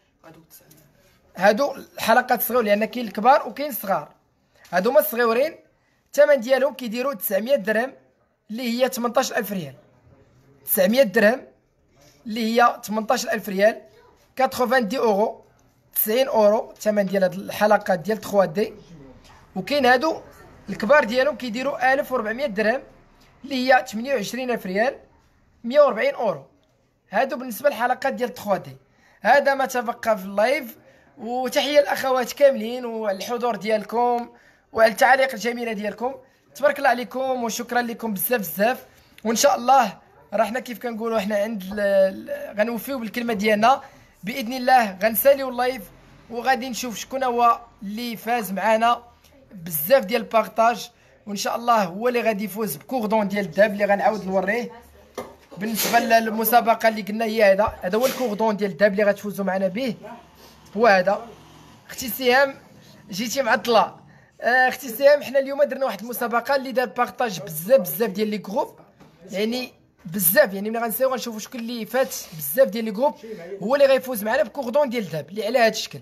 هادو الحلقات صغيور، لان كاين الكبار وكاين الصغار. هادو هما الصغيورين، الثمن ديالهم كيديروا 900 درهم اللي هي 18000 ريال. 900 درهم اللي هي 18000 ريال، 90 اورو، 90 اورو الثمن ديال هاد الحلقات ديال 3 دي. وكاين هادو الكبار ديالهم كيديروا 1400 درهم اللي هي 28000 ريال، 140 اورو. هادو بالنسبه للحلقات ديال 3 دي. هذا ما تبقى في اللايف، وتحيه الاخوات كاملين وعلى الحضور ديالكم وعلى التعاليق الجميله ديالكم. تبارك الله عليكم وشكرا لكم بزاف بزاف. وان شاء الله راه حنا كيف كنقولوا حنا عند غنوفيو بالكلمه ديالنا باذن الله. غنساليو اللايف وغادي نشوف شكون هو اللي فاز معنا بزاف ديال البارطاج، وان شاء الله هو اللي غادي يفوز بكوردون ديال الذهب اللي غنعاود نوريه. بالنسبه للمسابقه اللي قلنا هي هذا هو الكوردون ديال الذهب اللي غتفوزوا معنا به، هو هذا. اختي سهام جيتي معطله. اختي سهام حنا اليوم درنا واحد المسابقه اللي دار بارطاج بزاف ديال لي جروب، يعني بزاف، يعني ملي غنساو غنشوفوا شكون اللي فات بزاف ديال لي جروب هو اللي غيفوز معنا بكوردون ديال الذهب اللي على هذا الشكل.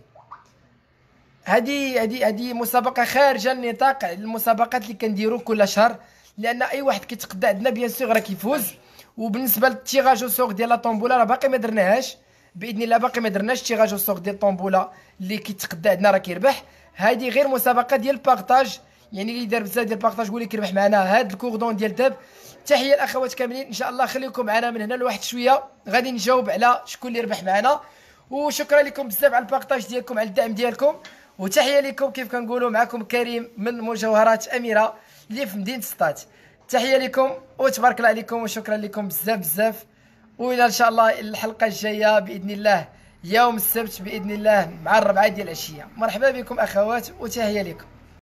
هذه مسابقه خارجه النطاق المسابقات اللي كنديروا كل شهر، لان اي واحد كيتقدى عندنا بيان سور راه كيفوز. وبالنسبه للتيراج سوق ديال لا طومبولا راه باقي ما درناهاش باذن الله، باقي ما درناش تيراج سوق ديال الطومبولا اللي كيتقدى عندنا راه كيربح. هذه غير مسابقه ديال البارطاج، يعني اللي دار بزاف ديال البارطاج هو اللي كيربح معنا هذا الكوردون ديال الذهب. تحيه الاخوات كاملين، ان شاء الله خليكم معنا من هنا لواحد شويه غادي نجاوب على شكون اللي ربح معنا. وشكرا لكم بزاف على البارطاج ديالكم، على الدعم ديالكم، وتحيه لكم. كيف كنقولوا معكم كريم من مجوهرات اميره اللي في مدينه سطات. تحيه لكم وتبارك الله عليكم وشكرا لكم بزاف بزاف. والى ان شاء الله الحلقه الجايه باذن الله يوم السبت باذن الله مع 4 ديال العشيه. مرحبا بكم اخوات وتحيه لكم.